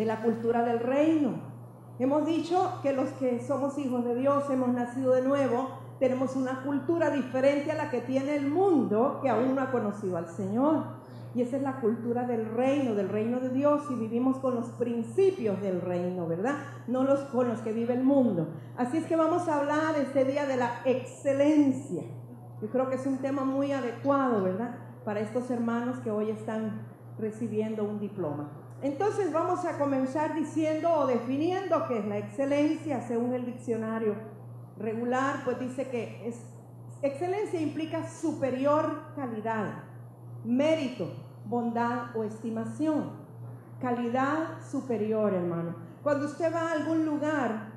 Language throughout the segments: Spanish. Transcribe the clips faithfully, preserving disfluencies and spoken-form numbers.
la cultura del reino. Hemos dicho que los que somos hijos de Dios, hemos nacido de nuevo, tenemos una cultura diferente a la que tiene el mundo que aún no ha conocido al Señor. Y esa es la cultura del reino, del reino de Dios, y vivimos con los principios del reino, ¿verdad? No los con los que vive el mundo. Así es que vamos a hablar este día de la excelencia. Yo creo que es un tema muy adecuado, ¿verdad? Para estos hermanos que hoy están recibiendo un diploma. Entonces vamos a comenzar diciendo o definiendo qué es la excelencia según el diccionario regular. Pues dice que es, excelencia implica superior calidad, mérito, bondad o estimación. Calidad superior, hermano. Cuando usted va a algún lugar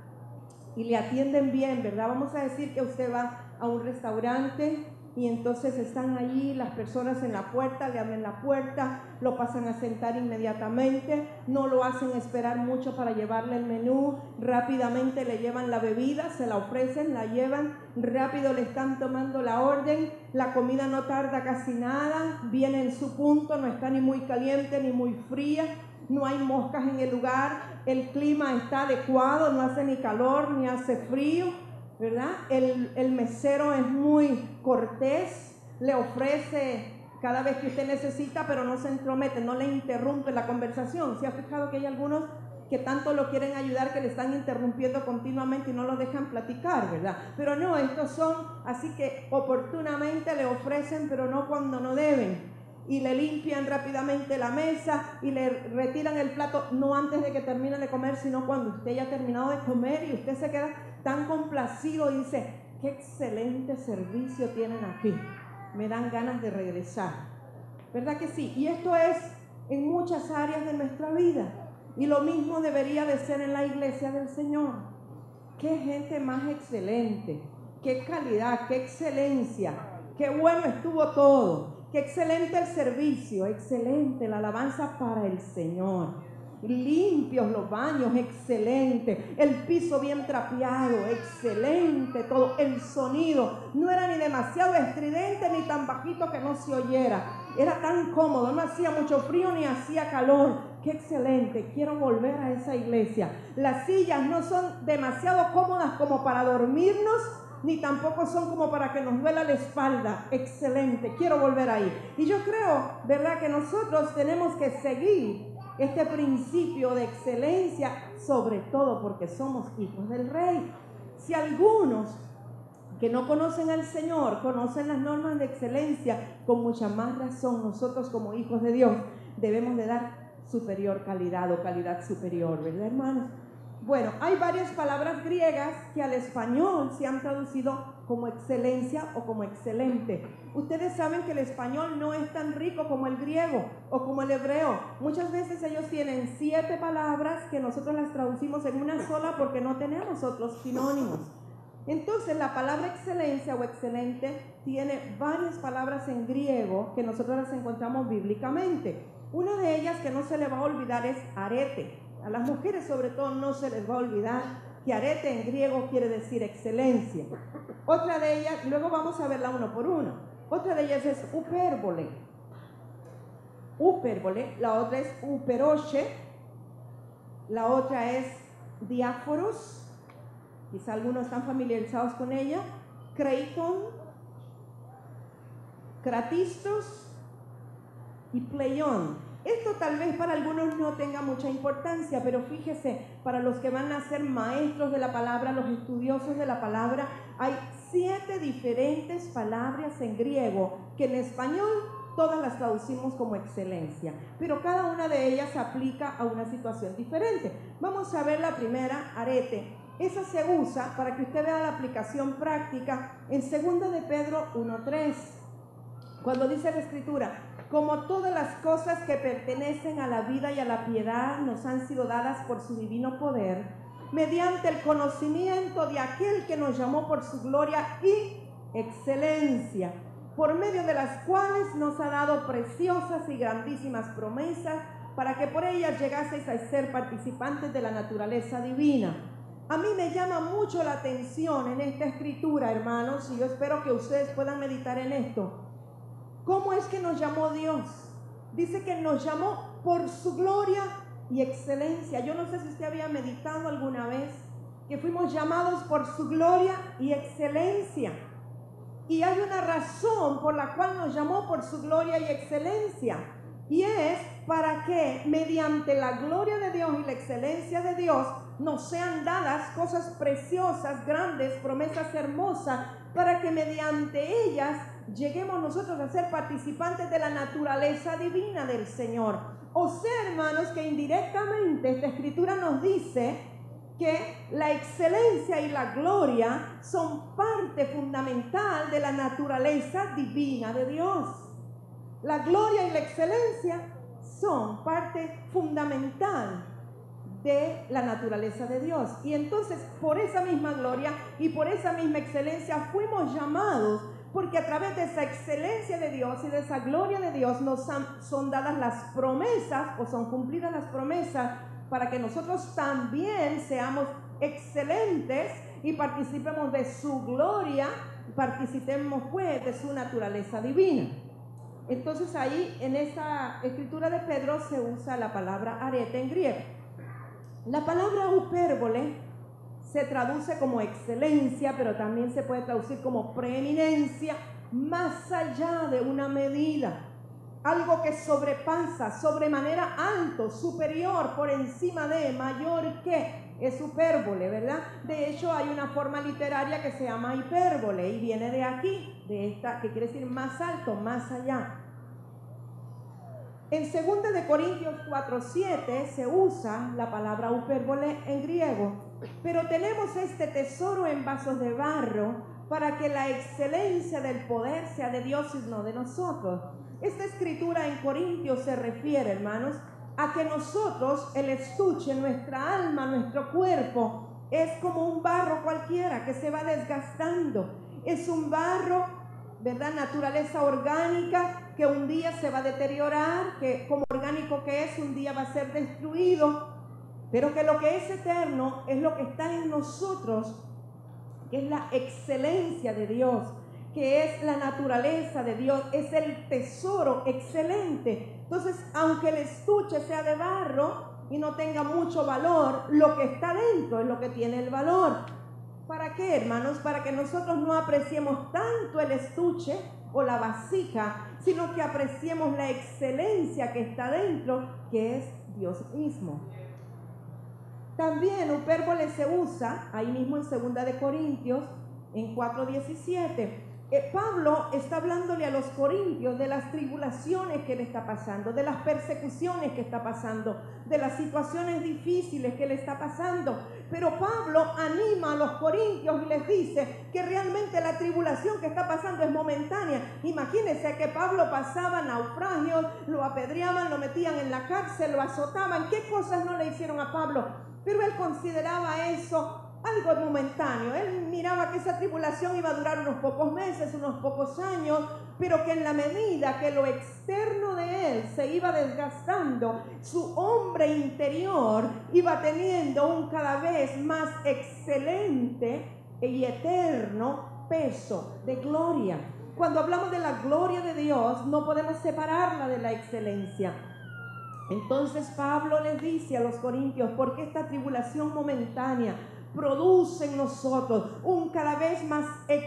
y le atienden bien, ¿verdad? Vamos a decir que usted va a un restaurante y entonces están allí las personas en la puerta, le abren la puerta, lo pasan a sentar inmediatamente, no lo hacen esperar mucho para llevarle el menú, rápidamente le llevan la bebida, se la ofrecen, la llevan, rápido le están tomando la orden, la comida no tarda casi nada, viene en su punto, no está ni muy caliente ni muy fría, no hay moscas en el lugar, el clima está adecuado, no hace ni calor ni hace frío, ¿verdad? El, el mesero es muy cortés, le ofrece cada vez que usted necesita, pero no se entromete, no le interrumpe la conversación. ¿Se ha fijado que hay algunos que tanto lo quieren ayudar que le están interrumpiendo continuamente y no lo dejan platicar, ¿verdad? Pero no, estos son así que oportunamente le ofrecen, pero no cuando no deben. Y le limpian rápidamente la mesa y le retiran el plato, no antes de que termine de comer, sino cuando usted ya ha terminado de comer y usted se queda tan complacido y dice, qué excelente servicio tienen aquí, me dan ganas de regresar, ¿verdad que sí? Y esto es en muchas áreas de nuestra vida, y lo mismo debería de ser en la iglesia del Señor. Qué gente más excelente, qué calidad, qué excelencia, qué bueno estuvo todo, qué excelente el servicio, excelente la alabanza para el Señor. Limpios los baños, excelente, el piso bien trapeado, excelente todo, el sonido no era ni demasiado estridente ni tan bajito que no se oyera, era tan cómodo, no hacía mucho frío ni hacía calor, qué excelente, quiero volver a esa iglesia. Las sillas no son demasiado cómodas como para dormirnos, ni tampoco son como para que nos duela la espalda, excelente, quiero volver ahí. Y yo creo, ¿verdad?, que nosotros tenemos que seguir este principio de excelencia, sobre todo porque somos hijos del Rey. Si algunos que no conocen al Señor conocen las normas de excelencia, con mucha más razón nosotros como hijos de Dios debemos de dar superior calidad o calidad superior, ¿verdad, hermanos? Bueno, hay varias palabras griegas que al español se han traducido como excelencia o como excelente. Ustedes saben que el español no es tan rico como el griego o como el hebreo. Muchas veces ellos tienen siete palabras que nosotros las traducimos en una sola porque no tenemos otros sinónimos. Entonces la palabra excelencia o excelente tiene varias palabras en griego que nosotros las encontramos bíblicamente. Una de ellas que no se le va a olvidar es arete. A las mujeres sobre todo no se les va a olvidar que arete en griego quiere decir excelencia. Otra de ellas, luego vamos a verla uno por uno. Otra de ellas es upérbole. Upérbole, la otra es uperoche, la otra es diáforos, quizá algunos están familiarizados con ella, creiton, kratistos y pleión. Esto tal vez para algunos no tenga mucha importancia, pero fíjese, para los que van a ser maestros de la palabra, los estudiosos de la palabra, hay siete diferentes palabras en griego que en español todas las traducimos como excelencia, pero cada una de ellas se aplica a una situación diferente. Vamos a ver la primera, arete. Esa se usa para que usted vea la aplicación práctica en segunda de Pedro uno tres, cuando dice la escritura: como todas las cosas que pertenecen a la vida y a la piedad nos han sido dadas por su divino poder, mediante el conocimiento de aquel que nos llamó por su gloria y excelencia, por medio de las cuales nos ha dado preciosas y grandísimas promesas, para que por ellas llegaseis a ser participantes de la naturaleza divina. A mí me llama mucho la atención en esta escritura, hermanos, y yo espero que ustedes puedan meditar en esto. ¿Cómo es que nos llamó Dios? Dice que nos llamó por su gloria y excelencia. Yo no sé si usted había meditado alguna vez que fuimos llamados por su gloria y excelencia. Y hay una razón por la cual nos llamó por su gloria y excelencia. Y es para que mediante la gloria de Dios y la excelencia de Dios nos sean dadas cosas preciosas, grandes, promesas hermosas, para que mediante ellas lleguemos nosotros a ser participantes de la naturaleza divina del Señor. O sea, hermanos, que indirectamente esta escritura nos dice que la excelencia y la gloria son parte fundamental de la naturaleza divina de Dios. La gloria y la excelencia son parte fundamental de la naturaleza de Dios. Y entonces, por esa misma gloria y por esa misma excelencia fuimos llamados, porque a través de esa excelencia de Dios y de esa gloria de Dios nos han, son dadas las promesas, o son cumplidas las promesas, para que nosotros también seamos excelentes y participemos de su gloria, participemos pues de su naturaleza divina. Entonces ahí en esa escritura de Pedro se usa la palabra arete en griego. La palabra hupérbole se traduce como excelencia, pero también se puede traducir como preeminencia, más allá de una medida. Algo que sobrepasa, sobremanera alto, superior, por encima de, mayor que, es hipérbole, ¿verdad? De hecho, hay una forma literaria que se llama hipérbole y viene de aquí, de esta, que quiere decir más alto, más allá. En segunda de Corintios cuatro siete se usa la palabra hipérbole en griego, pero tenemos este tesoro en vasos de barro para que la excelencia del poder sea de Dios y no de nosotros. Esta escritura en Corintios se refiere, hermanos, a que nosotros, el estuche, nuestra alma, nuestro cuerpo, es como un barro cualquiera que se va desgastando. Es un barro, ¿verdad? Naturaleza orgánica que un día se va a deteriorar, que como orgánico que es, un día va a ser destruido, pero que lo que es eterno es lo que está en nosotros, que es la excelencia de Dios, que es la naturaleza de Dios, es el tesoro excelente. Entonces, aunque el estuche sea de barro y no tenga mucho valor, lo que está dentro es lo que tiene el valor. ¿Para qué, hermanos? Para que nosotros no apreciemos tanto el estuche o la vasija, sino que apreciemos la excelencia que está dentro, que es Dios mismo. También hipérbole se usa ahí mismo en segunda de Corintios en cuatro diecisiete. Eh, Pablo está hablándole a los corintios de las tribulaciones que le está pasando, de las persecuciones que está pasando, de las situaciones difíciles que le está pasando. Pero Pablo anima a los corintios y les dice que realmente la tribulación que está pasando es momentánea. Imagínense que Pablo pasaba naufragios, lo apedreaban, lo metían en la cárcel, lo azotaban. ¿Qué cosas no le hicieron a Pablo? Pero él consideraba eso algo momentáneo. Él miraba que esa tribulación iba a durar unos pocos meses, unos pocos años, pero que en la medida que lo externo de él se iba desgastando, su hombre interior iba teniendo un cada vez más excelente y eterno peso de gloria. Cuando hablamos de la gloria de Dios, no podemos separarla de la excelencia. Entonces Pablo les dice a los corintios, porque esta tribulación momentánea produce en nosotros un cada vez más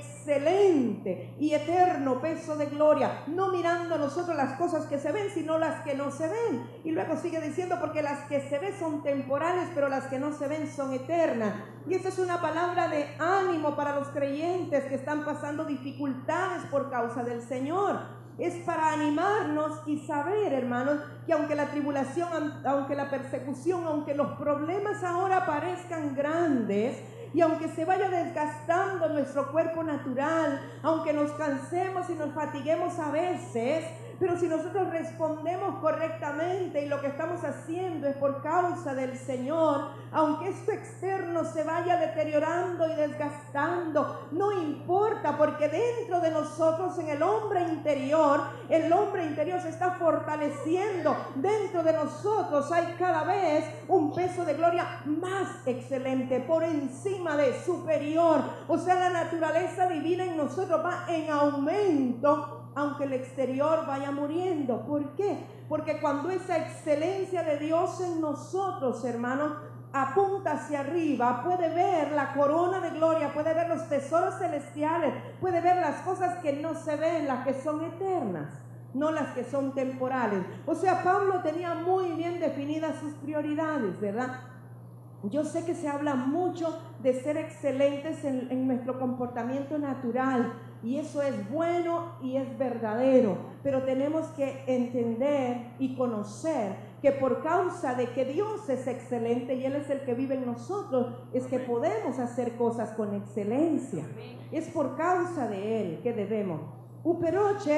excelente y eterno peso de gloria, no mirando nosotros las cosas que se ven, sino las que no se ven. Y luego sigue diciendo, porque las que se ven son temporales, pero las que no se ven son eternas. Y esa es una palabra de ánimo para los creyentes que están pasando dificultades por causa del Señor. Es para animarnos y saber, hermanos, que aunque la tribulación, aunque la persecución, aunque los problemas ahora parezcan grandes, y aunque se vaya desgastando nuestro cuerpo natural, aunque nos cansemos y nos fatiguemos a veces, pero si nosotros respondemos correctamente y lo que estamos haciendo es por causa del Señor, aunque esto externo se vaya deteriorando y desgastando, no importa, porque dentro de nosotros, en el hombre interior, el hombre interior se está fortaleciendo. Dentro de nosotros hay cada vez un peso de gloria más excelente, por encima de, superior. O sea, la naturaleza divina en nosotros va en aumento aunque el exterior vaya muriendo. ¿Por qué? Porque cuando esa excelencia de Dios en nosotros, hermanos, apunta hacia arriba, puede ver la corona de gloria, puede ver los tesoros celestiales, puede ver las cosas que no se ven, las que son eternas, no las que son temporales. O sea, Pablo tenía muy bien definidas sus prioridades, ¿verdad? Yo sé que se habla mucho de ser excelentes en, en nuestro comportamiento natural, y eso es bueno y es verdadero, pero tenemos que entender y conocer que por causa de que Dios es excelente y Él es el que vive en nosotros, es que podemos hacer cosas con excelencia. Es por causa de Él que debemos. Uperoche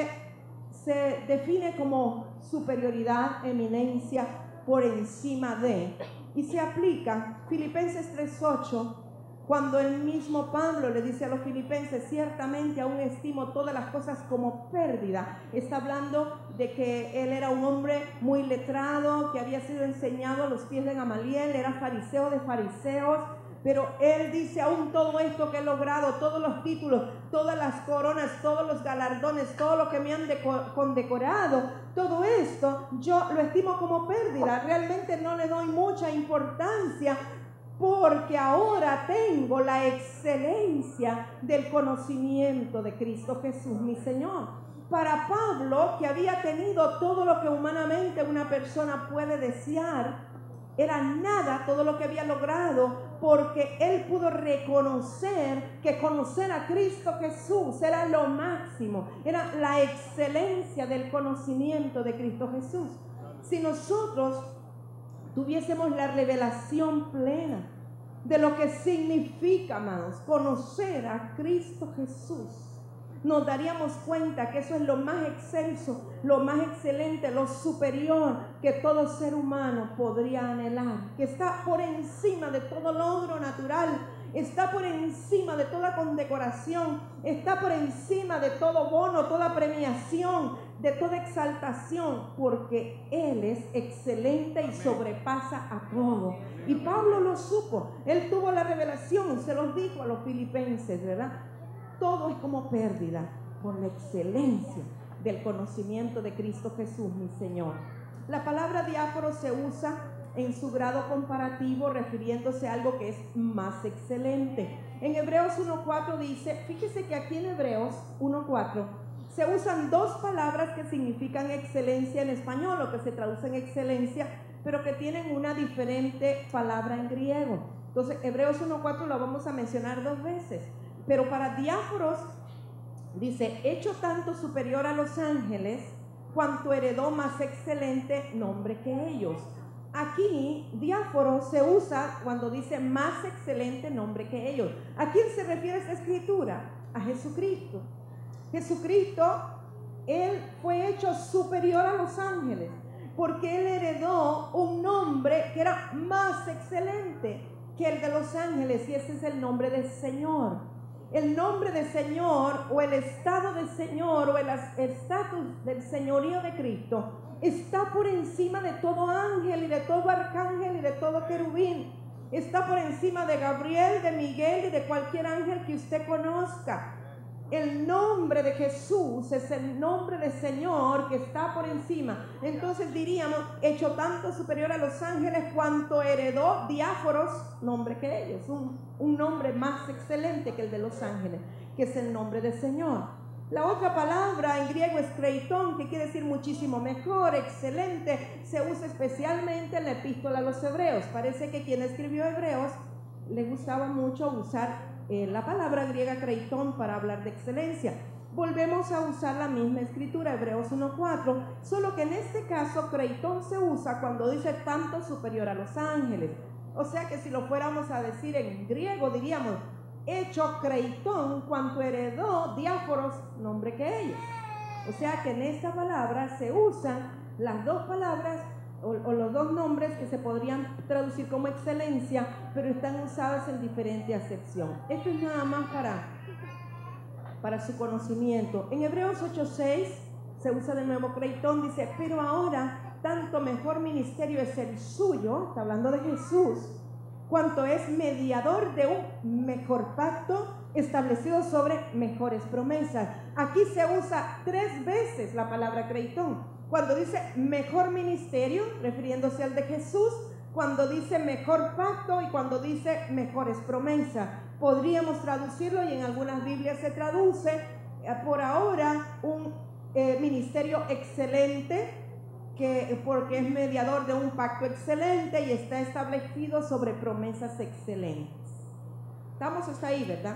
se define como superioridad, eminencia, por encima de, y se aplica Filipenses tres ocho, cuando el mismo Pablo le dice a los filipenses: ciertamente aún estimo todas las cosas como pérdida. Está hablando de que él era un hombre muy letrado, que había sido enseñado a los pies de Gamaliel, era fariseo de fariseos, pero él dice: aún todo esto que he logrado, todos los títulos, todas las coronas, todos los galardones, todo lo que me han condecorado, todo esto yo lo estimo como pérdida. Realmente no le doy mucha importancia, porque ahora tengo la excelencia del conocimiento de Cristo Jesús, mi Señor. Para Pablo, que había tenido todo lo que humanamente una persona puede desear, era nada todo lo que había logrado, porque él pudo reconocer que conocer a Cristo Jesús era lo máximo, era la excelencia del conocimiento de Cristo Jesús. Si nosotros tuviésemos la revelación plena de lo que significa, amados, conocer a Cristo Jesús, nos daríamos cuenta que eso es lo más excelso, lo más excelente, lo superior que todo ser humano podría anhelar, que está por encima de todo logro natural, está por encima de toda condecoración, está por encima de todo bono, toda premiación, de toda exaltación, porque Él es excelente y sobrepasa a todo. Y Pablo lo supo, él tuvo la revelación, se los dijo a los filipenses, ¿verdad? Todo es como pérdida por la excelencia del conocimiento de Cristo Jesús, mi Señor. La palabra diáforo se usa en su grado comparativo, refiriéndose a algo que es más excelente. En Hebreos uno cuatro dice, fíjese que aquí en Hebreos uno cuatro se usan dos palabras que significan excelencia en español, o que se traducen excelencia, pero que tienen una diferente palabra en griego. Entonces, Hebreos uno cuatro lo vamos a mencionar dos veces. Pero para diáforos dice, hecho tanto superior a los ángeles, cuanto heredó más excelente nombre que ellos. Aquí, diáforo se usa cuando dice más excelente nombre que ellos. ¿A quién se refiere esta escritura? A Jesucristo. Jesucristo, Él fue hecho superior a los ángeles, porque Él heredó un nombre que era más excelente que el de los ángeles, y ese es el nombre del Señor. El nombre de Señor, o el estado de Señor, o el estatus del señorío de Cristo, está por encima de todo ángel y de todo arcángel y de todo querubín. Está por encima de Gabriel, de Miguel y de cualquier ángel que usted conozca. El nombre de Jesús es el nombre de Señor que está por encima. Entonces diríamos, hecho tanto superior a los ángeles, cuanto heredó diáforos, nombre que ellos, un, un nombre más excelente que el de los ángeles, que es el nombre del Señor. La otra palabra en griego es kreiton, que quiere decir muchísimo mejor, excelente. Se usa especialmente en la epístola a los hebreos. Parece que quien escribió Hebreos le gustaba mucho usar Eh, la palabra griega kreiton para hablar de excelencia. Volvemos a usar la misma escritura, Hebreos uno cuatro, solo que en este caso kreiton se usa cuando dice tanto superior a los ángeles. O sea que si lo fuéramos a decir en griego diríamos, hecho kreiton cuanto heredó diáforos, nombre que ellos. O sea que en esta palabra se usan las dos palabras O, o los dos nombres que se podrían traducir como excelencia, pero están usadas en diferente acepción. Esto es nada más para, para su conocimiento. En Hebreos ocho seis se usa de nuevo kreiton, dice, pero ahora tanto mejor ministerio es el suyo, está hablando de Jesús, cuanto es mediador de un mejor pacto, establecido sobre mejores promesas. Aquí se usa tres veces la palabra creitón. Cuando dice mejor ministerio, refiriéndose al de Jesús, cuando dice mejor pacto y cuando dice mejores promesas. Podríamos traducirlo, y en algunas Biblias se traduce eh, por ahora un eh, ministerio excelente, que, porque es mediador de un pacto excelente y está establecido sobre promesas excelentes. Estamos hasta ahí, ¿verdad?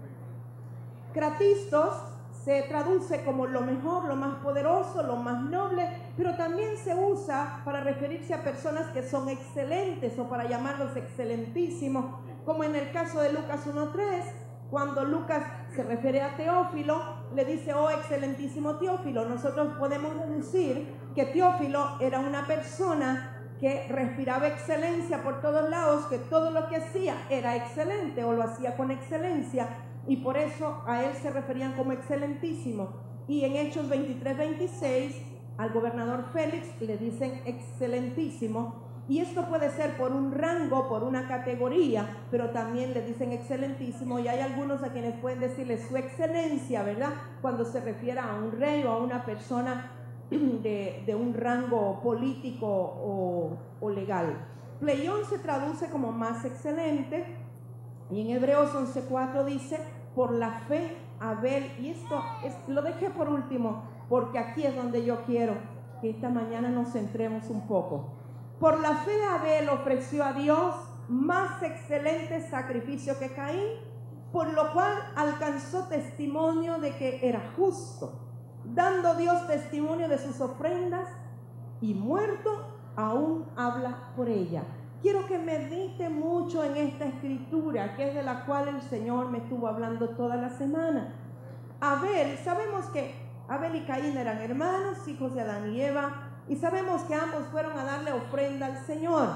Kratistos se traduce como lo mejor, lo más poderoso, lo más noble, pero también se usa para referirse a personas que son excelentes o para llamarlos excelentísimos, como en el caso de Lucas uno tres, cuando Lucas se refiere a Teófilo, le dice, oh excelentísimo Teófilo. Nosotros podemos deducir que Teófilo era una persona que respiraba excelencia por todos lados, que todo lo que hacía era excelente o lo hacía con excelencia, y por eso a él se referían como excelentísimo. Y en Hechos veintitrés veintiséis al gobernador Félix le dicen excelentísimo, y esto puede ser por un rango, por una categoría, pero también le dicen excelentísimo, y hay algunos a quienes pueden decirle su excelencia, ¿verdad? Cuando se refiere a un rey o a una persona de, de un rango político o, o legal. Pleión se traduce como más excelente, y en Hebreos once cuatro dice, por la fe Abel, y esto es, lo dejé por último, porque aquí es donde yo quiero que esta mañana nos centremos un poco. Por la fe Abel ofreció a Dios más excelente sacrificio que Caín, por lo cual alcanzó testimonio de que era justo, dando Dios testimonio de sus ofrendas, y muerto aún habla por ella. Quiero que medite mucho en esta escritura, que es de la cual el Señor me estuvo hablando toda la semana. Abel, sabemos que Abel y Caín eran hermanos, hijos de Adán y Eva, y sabemos que ambos fueron a darle ofrenda al Señor.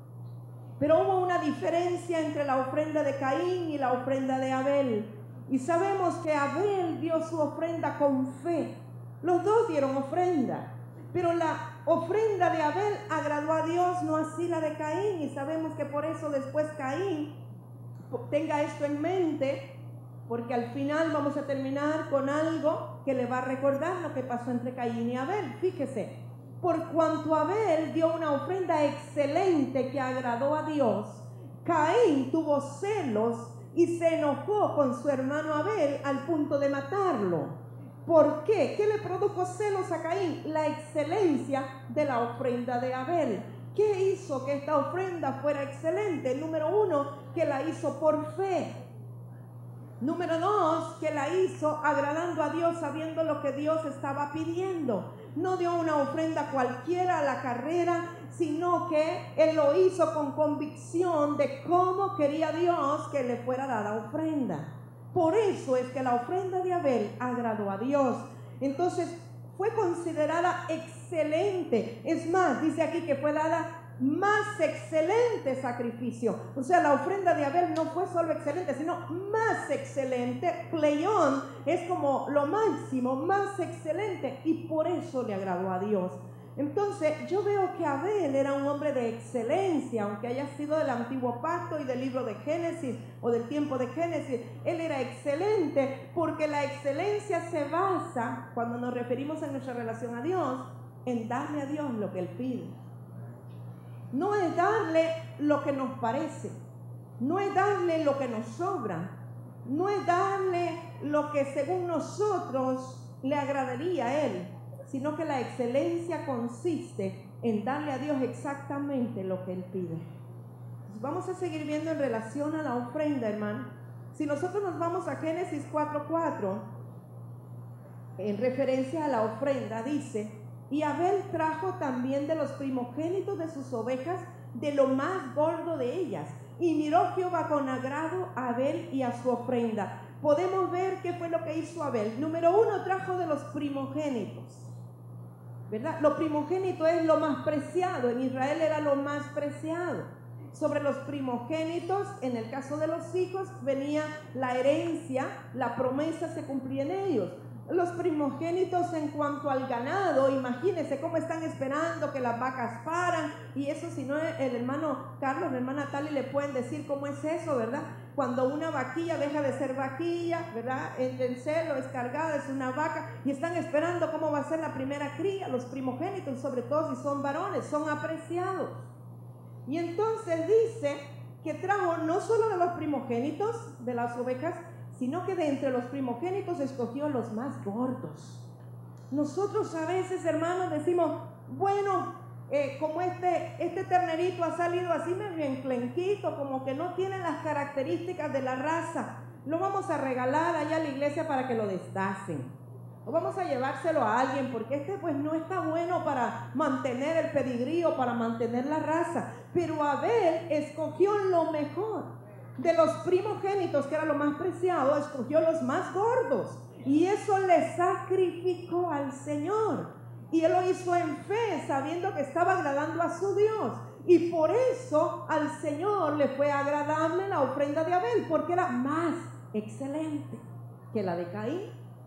Pero hubo una diferencia entre la ofrenda de Caín y la ofrenda de Abel. Y sabemos que Abel dio su ofrenda con fe. Los dos dieron ofrenda, pero la ofrenda de Abel agradó a Dios, no así la de Caín. Y sabemos que por eso después Caín, tenga esto en mente, porque al final vamos a terminar con algo que le va a recordar lo que pasó entre Caín y Abel. Fíjese, por cuanto Abel dio una ofrenda excelente que agradó a Dios, Caín tuvo celos y se enojó con su hermano Abel al punto de matarlo. ¿Por qué? ¿Qué le produjo celos a Caín? La excelencia de la ofrenda de Abel. ¿Qué hizo que esta ofrenda fuera excelente? Número uno, que la hizo por fe. Número dos, que la hizo agradando a Dios, sabiendo lo que Dios estaba pidiendo. No dio una ofrenda cualquiera a la carrera, sino que él lo hizo con convicción de cómo quería Dios que le fuera dada ofrenda. Por eso es que la ofrenda de Abel agradó a Dios. Entonces fue considerada excelente. Es más, dice aquí que fue dada más excelente sacrificio. O sea, la ofrenda de Abel no fue solo excelente, sino más excelente. Pleión es como lo máximo, más excelente, y por eso le agradó a Dios. Entonces yo veo que Abel era un hombre de excelencia, aunque haya sido del antiguo pacto y del libro de Génesis o del tiempo de Génesis. Él era excelente porque la excelencia se basa, cuando nos referimos a nuestra relación a Dios, en darle a Dios lo que Él pide. No es darle lo que nos parece, no es darle lo que nos sobra, no es darle lo que según nosotros le agradaría a Él, sino que la excelencia consiste en darle a Dios exactamente lo que Él pide. Entonces, vamos a seguir viendo en relación a la ofrenda, hermano. Si nosotros nos vamos a Génesis cuatro cuatro, en referencia a la ofrenda, dice: y Abel trajo también de los primogénitos de sus ovejas, de lo más gordo de ellas. Y miró Jehová con agrado a Abel y a su ofrenda. Podemos ver qué fue lo que hizo Abel. Número uno, trajo de los primogénitos, ¿verdad? Lo primogénito es lo más preciado. En Israel era lo más preciado. Sobre los primogénitos, en el caso de los hijos, venía la herencia, la promesa se cumplía en ellos. Los primogénitos en cuanto al ganado, imagínense cómo están esperando que las vacas paran, y eso si no el hermano Carlos, la hermana Tali le pueden decir cómo es eso, ¿verdad? Cuando una vaquilla deja de ser vaquilla, ¿verdad? En el celo es cargada, es una vaca, y están esperando cómo va a ser la primera cría. Los primogénitos, sobre todo si son varones, son apreciados. Y entonces dice que trajo no solo de los primogénitos de las ovejas, sino que de entre los primogénitos escogió los más gordos. Nosotros a veces, hermanos, decimos, bueno, eh, como este, este ternerito ha salido así medio enclenquito, como que no tiene las características de la raza, lo vamos a regalar allá a la iglesia para que lo destacen. O vamos a llevárselo a alguien, porque este pues no está bueno para mantener el pedigrí o para mantener la raza. Pero Abel escogió lo mejor. De los primogénitos, que era lo más preciado, escogió los más gordos, y eso le sacrificó al Señor, y él lo hizo en fe, sabiendo que estaba agradando a su Dios, y por eso al Señor le fue agradable la ofrenda de Abel, porque era más excelente que la de Caín.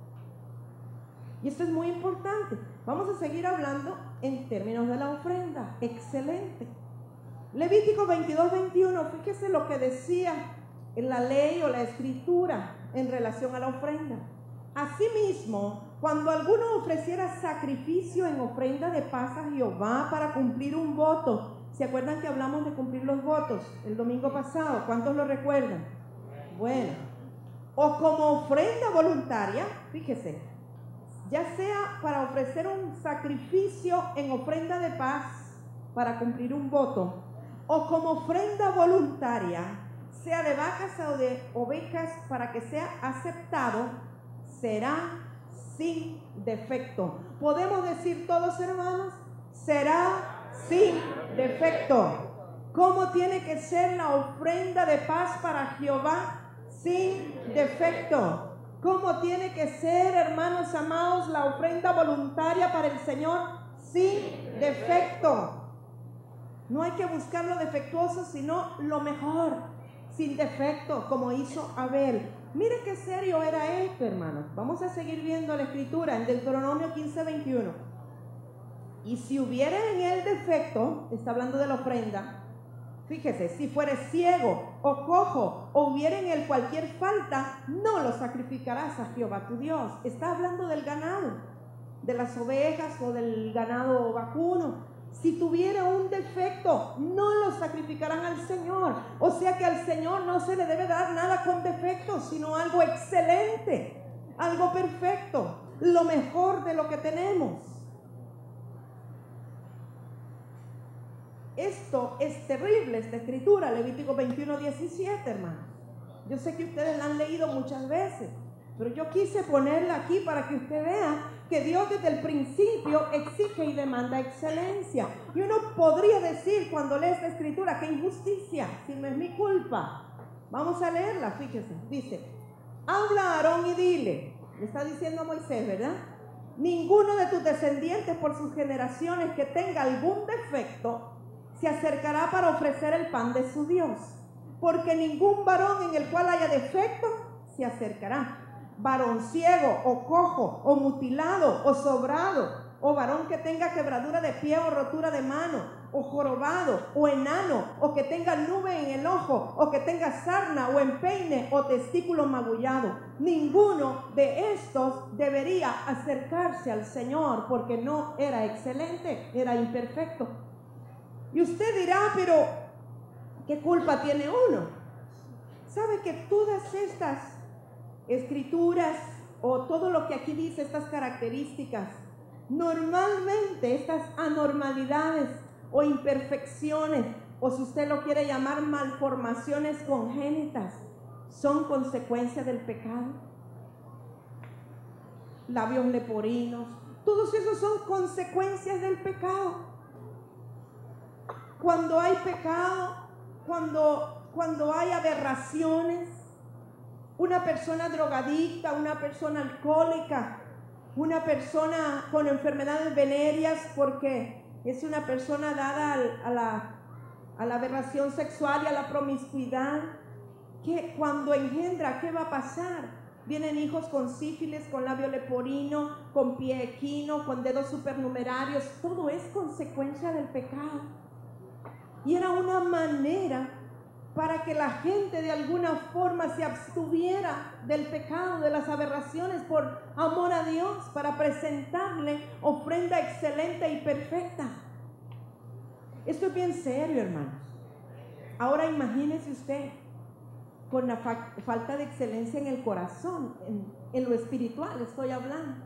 Y esto es muy importante. Vamos a seguir hablando en términos de la ofrenda. Excelente. Levítico veintidós, veintiuno, fíjese lo que decía en la ley o la escritura en relación a la ofrenda. Asimismo, cuando alguno ofreciera sacrificio en ofrenda de paz a Jehová para cumplir un voto, ¿se acuerdan que hablamos de cumplir los votos el domingo pasado? ¿Cuántos lo recuerdan? Bueno, o como ofrenda voluntaria, fíjese, ya sea para ofrecer un sacrificio en ofrenda de paz para cumplir un voto, o como ofrenda voluntaria, sea de vacas o de ovejas, para que sea aceptado, será sin defecto. ¿Podemos decir todos, hermanos? Será sin defecto. ¿Cómo tiene que ser la ofrenda de paz para Jehová? Sin defecto. ¿Cómo tiene que ser, hermanos amados, la ofrenda voluntaria para el Señor? Sin defecto. No hay que buscar lo defectuoso, sino lo mejor, sin defecto, como hizo Abel. Mire qué serio era esto, hermanos. Vamos a seguir viendo la escritura en Deuteronomio quince, veintiuno. Y si hubiera en él defecto, está hablando de la ofrenda, fíjese, si fuere ciego o cojo, o hubiera en él cualquier falta, no lo sacrificarás a Jehová tu Dios. Está hablando del ganado, de las ovejas o del ganado vacuno. Si tuviera un defecto, no lo sacrificarán al Señor. O sea que al Señor no se le debe dar nada con defectos, sino algo excelente, algo perfecto, lo mejor de lo que tenemos. Esto es terrible, esta escritura, Levítico veintiuno, diecisiete, hermanos. Yo sé que ustedes la han leído muchas veces, pero yo quise ponerla aquí para que usted vea que Dios desde el principio exige y demanda excelencia. Y uno podría decir cuando lee esta escritura, qué injusticia, si no es mi culpa. Vamos a leerla, fíjese, dice, habla a Aarón y dile, le está diciendo a Moisés, ¿verdad? Ninguno de tus descendientes por sus generaciones que tenga algún defecto se acercará para ofrecer el pan de su Dios, porque ningún varón en el cual haya defecto se acercará. Varón ciego o cojo o mutilado o sobrado, o varón que tenga quebradura de pie o rotura de mano, o jorobado o enano, o que tenga nube en el ojo, o que tenga sarna o empeine o testículo magullado, ninguno de estos debería acercarse al Señor, porque no era excelente, era imperfecto. Y usted dirá, pero ¿qué culpa tiene uno? ¿Sabe que todas estas escrituras o todo lo que aquí dice, estas características, normalmente estas anormalidades o imperfecciones, o si usted lo quiere llamar malformaciones congénitas, son consecuencia del pecado? Labios leporinos, todos esos son consecuencias del pecado. Cuando hay pecado, cuando, cuando hay aberraciones, una persona drogadicta, una persona alcohólica, una persona con enfermedades venéreas porque es una persona dada al, a, la, a la aberración sexual y a la promiscuidad, que cuando engendra, ¿qué va a pasar? Vienen hijos con sífilis, con labio leporino, con pie equino, con dedos supernumerarios. Todo es consecuencia del pecado. Y era una manera para que la gente de alguna forma se abstuviera del pecado, de las aberraciones, por amor a Dios, para presentarle ofrenda excelente y perfecta. Esto es bien serio, hermanos. Ahora imagínese usted con la fa falta de excelencia en el corazón, en, en lo espiritual estoy hablando.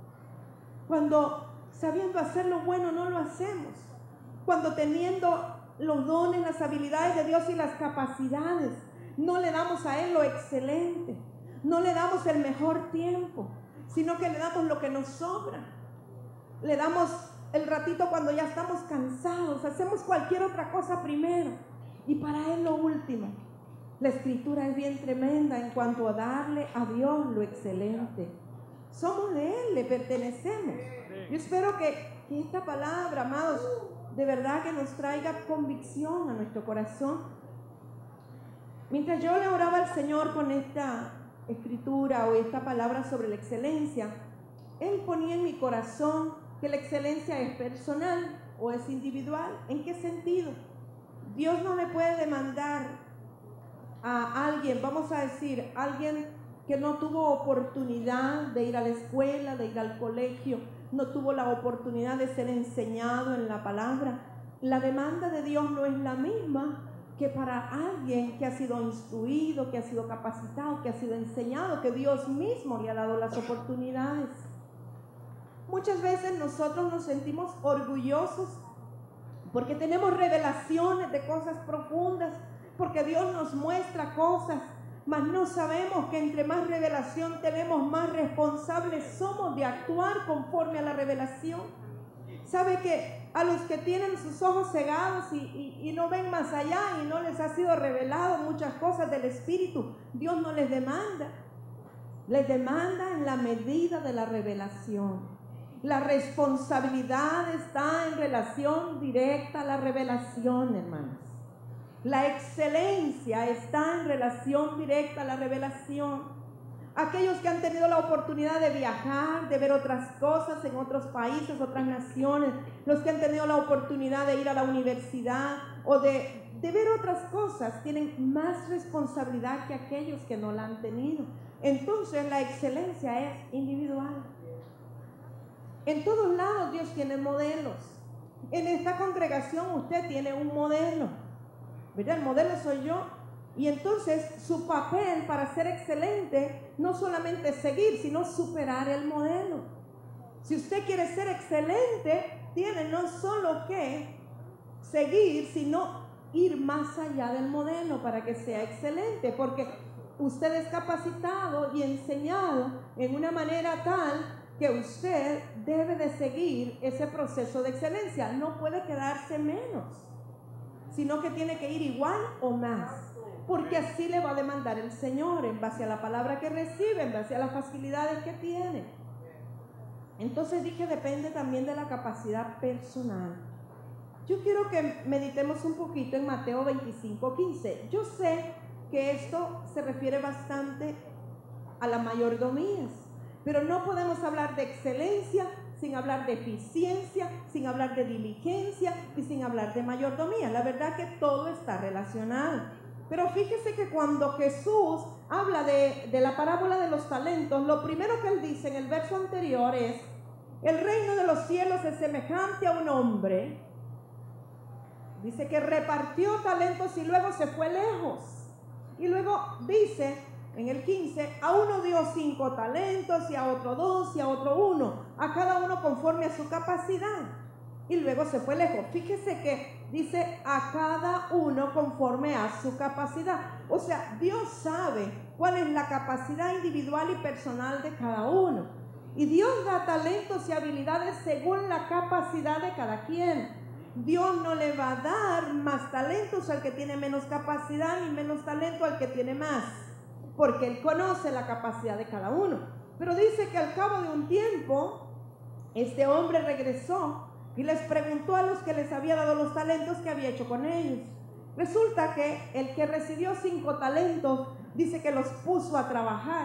Cuando sabiendo hacer lo bueno no lo hacemos. Cuando teniendo los dones, las habilidades de Dios y las capacidades, no le damos a Él lo excelente, no le damos el mejor tiempo, sino que le damos lo que nos sobra. Le damos el ratito cuando ya estamos cansados, hacemos cualquier otra cosa primero y para Él lo último. La escritura es bien tremenda en cuanto a darle a Dios lo excelente. Somos de Él, le pertenecemos. Yo espero que, que esta palabra, amados, de verdad que nos traiga convicción a nuestro corazón. Mientras yo le oraba al Señor con esta escritura o esta palabra sobre la excelencia, Él ponía en mi corazón que la excelencia es personal o es individual. ¿En qué sentido? Dios no le puede demandar a alguien, vamos a decir, alguien que no tuvo oportunidad de ir a la escuela, de ir al colegio, no tuvo la oportunidad de ser enseñado en la palabra. La demanda de Dios no es la misma que para alguien que ha sido instruido, que ha sido capacitado, que ha sido enseñado, que Dios mismo le ha dado las oportunidades. Muchas veces nosotros nos sentimos orgullosos porque tenemos revelaciones de cosas profundas, porque Dios nos muestra cosas, mas no sabemos que entre más revelación tenemos, más responsables somos de actuar conforme a la revelación. ¿Sabe que a los que tienen sus ojos cegados y, y, y no ven más allá y no les ha sido revelado muchas cosas del Espíritu, Dios no les demanda? Les demanda en la medida de la revelación. La responsabilidad está en relación directa a la revelación, hermanos. La excelencia está en relación directa a la revelación. Aquellos que han tenido la oportunidad de viajar, de ver otras cosas en otros países, otras naciones, los que han tenido la oportunidad de ir a la universidad o de, de ver otras cosas, tienen más responsabilidad que aquellos que no la han tenido. Entonces la excelencia es individual. En todos lados Dios tiene modelos. En esta congregación usted tiene un modelo, ¿verdad? El modelo soy yo. Y entonces su papel para ser excelente no solamente es seguir, sino superar el modelo. Si usted quiere ser excelente, tiene no solo que seguir, sino ir más allá del modelo para que sea excelente, porque usted es capacitado y enseñado en una manera tal que usted debe de seguir ese proceso de excelencia. No puede quedarse menos, sino que tiene que ir igual o más, porque así le va a demandar el Señor en base a la palabra que recibe, en base a las facilidades que tiene. Entonces dije, depende también de la capacidad personal. Yo quiero que meditemos un poquito en Mateo veinticinco, quince. Yo sé que esto se refiere bastante a las mayordomías, pero no podemos hablar de excelencia sin hablar de eficiencia, sin hablar de diligencia y sin hablar de mayordomía. La verdad que todo está relacionado. Pero fíjese que cuando Jesús habla de, de la parábola de los talentos, lo primero que él dice en el verso anterior es: el reino de los cielos es semejante a un hombre, dice, que repartió talentos y luego se fue lejos. Y luego dice en el quince, a uno dio cinco talentos y a otro dos y a otro uno, a cada uno conforme a su capacidad. Y luego se fue lejos. Fíjese que dice a cada uno conforme a su capacidad. O sea, Dios sabe cuál es la capacidad individual y personal de cada uno. Y Dios da talentos y habilidades según la capacidad de cada quien. Dios no le va a dar más talentos al que tiene menos capacidad ni menos talento al que tiene más, porque Él conoce la capacidad de cada uno. Pero dice que al cabo de un tiempo, este hombre regresó y les preguntó a los que les había dado los talentos qué había hecho con ellos. Resulta que el que recibió cinco talentos dice que los puso a trabajar.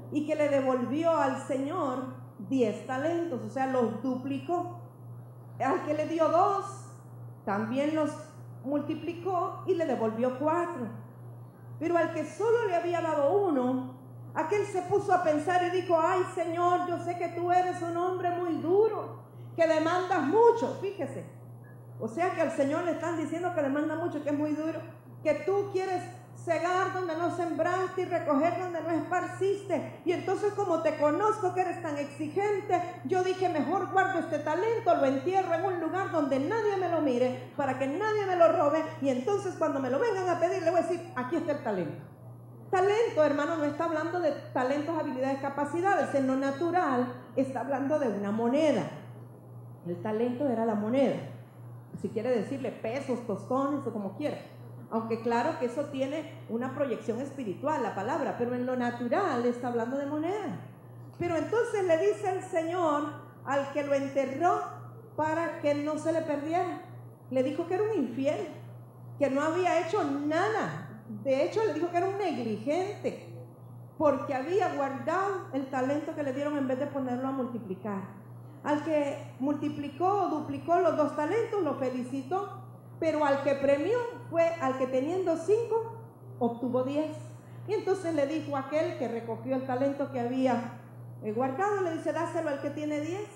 y que le devolvió al Señor diez talentos, o sea, los duplicó. Al que le dio dos, también los multiplicó y le devolvió cuatro. Pero al que solo le había dado uno, aquel se puso a pensar y dijo: ay, Señor, yo sé que tú eres un hombre muy duro, que demandas mucho. Fíjese, o sea que al Señor le están diciendo que demanda mucho, que es muy duro, que tú quieres cegar donde no sembraste y recoger donde no esparciste. Y entonces, como te conozco que eres tan exigente, yo dije: mejor guardo este talento, lo entierro en un lugar donde nadie me lo mire, para que nadie me lo robe, y entonces cuando me lo vengan a pedir le voy a decir: aquí está el talento. Talento, hermano, no está hablando de talentos, habilidades, capacidades. En lo natural está hablando de una moneda. El talento era la moneda, si quiere decirle pesos, tostones o como quiera. Aunque claro que eso tiene una proyección espiritual, la palabra, pero en lo natural está hablando de moneda. Pero entonces le dice el Señor al que lo enterró para que no se le perdiera. Le dijo que era un infiel, que no había hecho nada. De hecho, le dijo que era un negligente, porque había guardado el talento que le dieron en vez de ponerlo a multiplicar. Al que multiplicó o duplicó los dos talentos, lo felicitó. Pero al que premió fue al que teniendo cinco, obtuvo diez. Y entonces le dijo a aquel que recogió el talento que había guardado, le dice: dáselo al que tiene diez.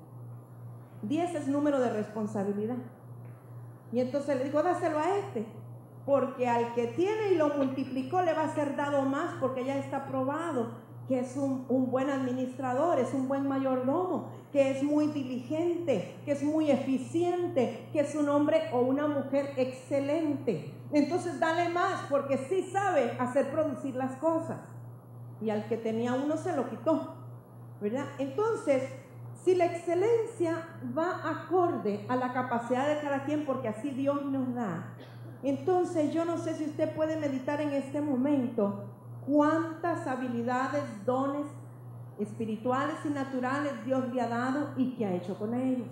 Diez es número de responsabilidad. Y entonces le dijo: dáselo a este, porque al que tiene y lo multiplicó le va a ser dado más, porque ya está probado que es un, un buen administrador, es un buen mayordomo, que es muy diligente, que es muy eficiente, que es un hombre o una mujer excelente. Entonces dale más, porque sí sabe hacer producir las cosas. Y al que tenía uno se lo quitó, ¿verdad? Entonces, si la excelencia va acorde a la capacidad de cada quien, porque así Dios nos da, entonces yo no sé si usted puede meditar en este momento cuántas habilidades, dones espirituales y naturales Dios le ha dado y qué ha hecho con ellos.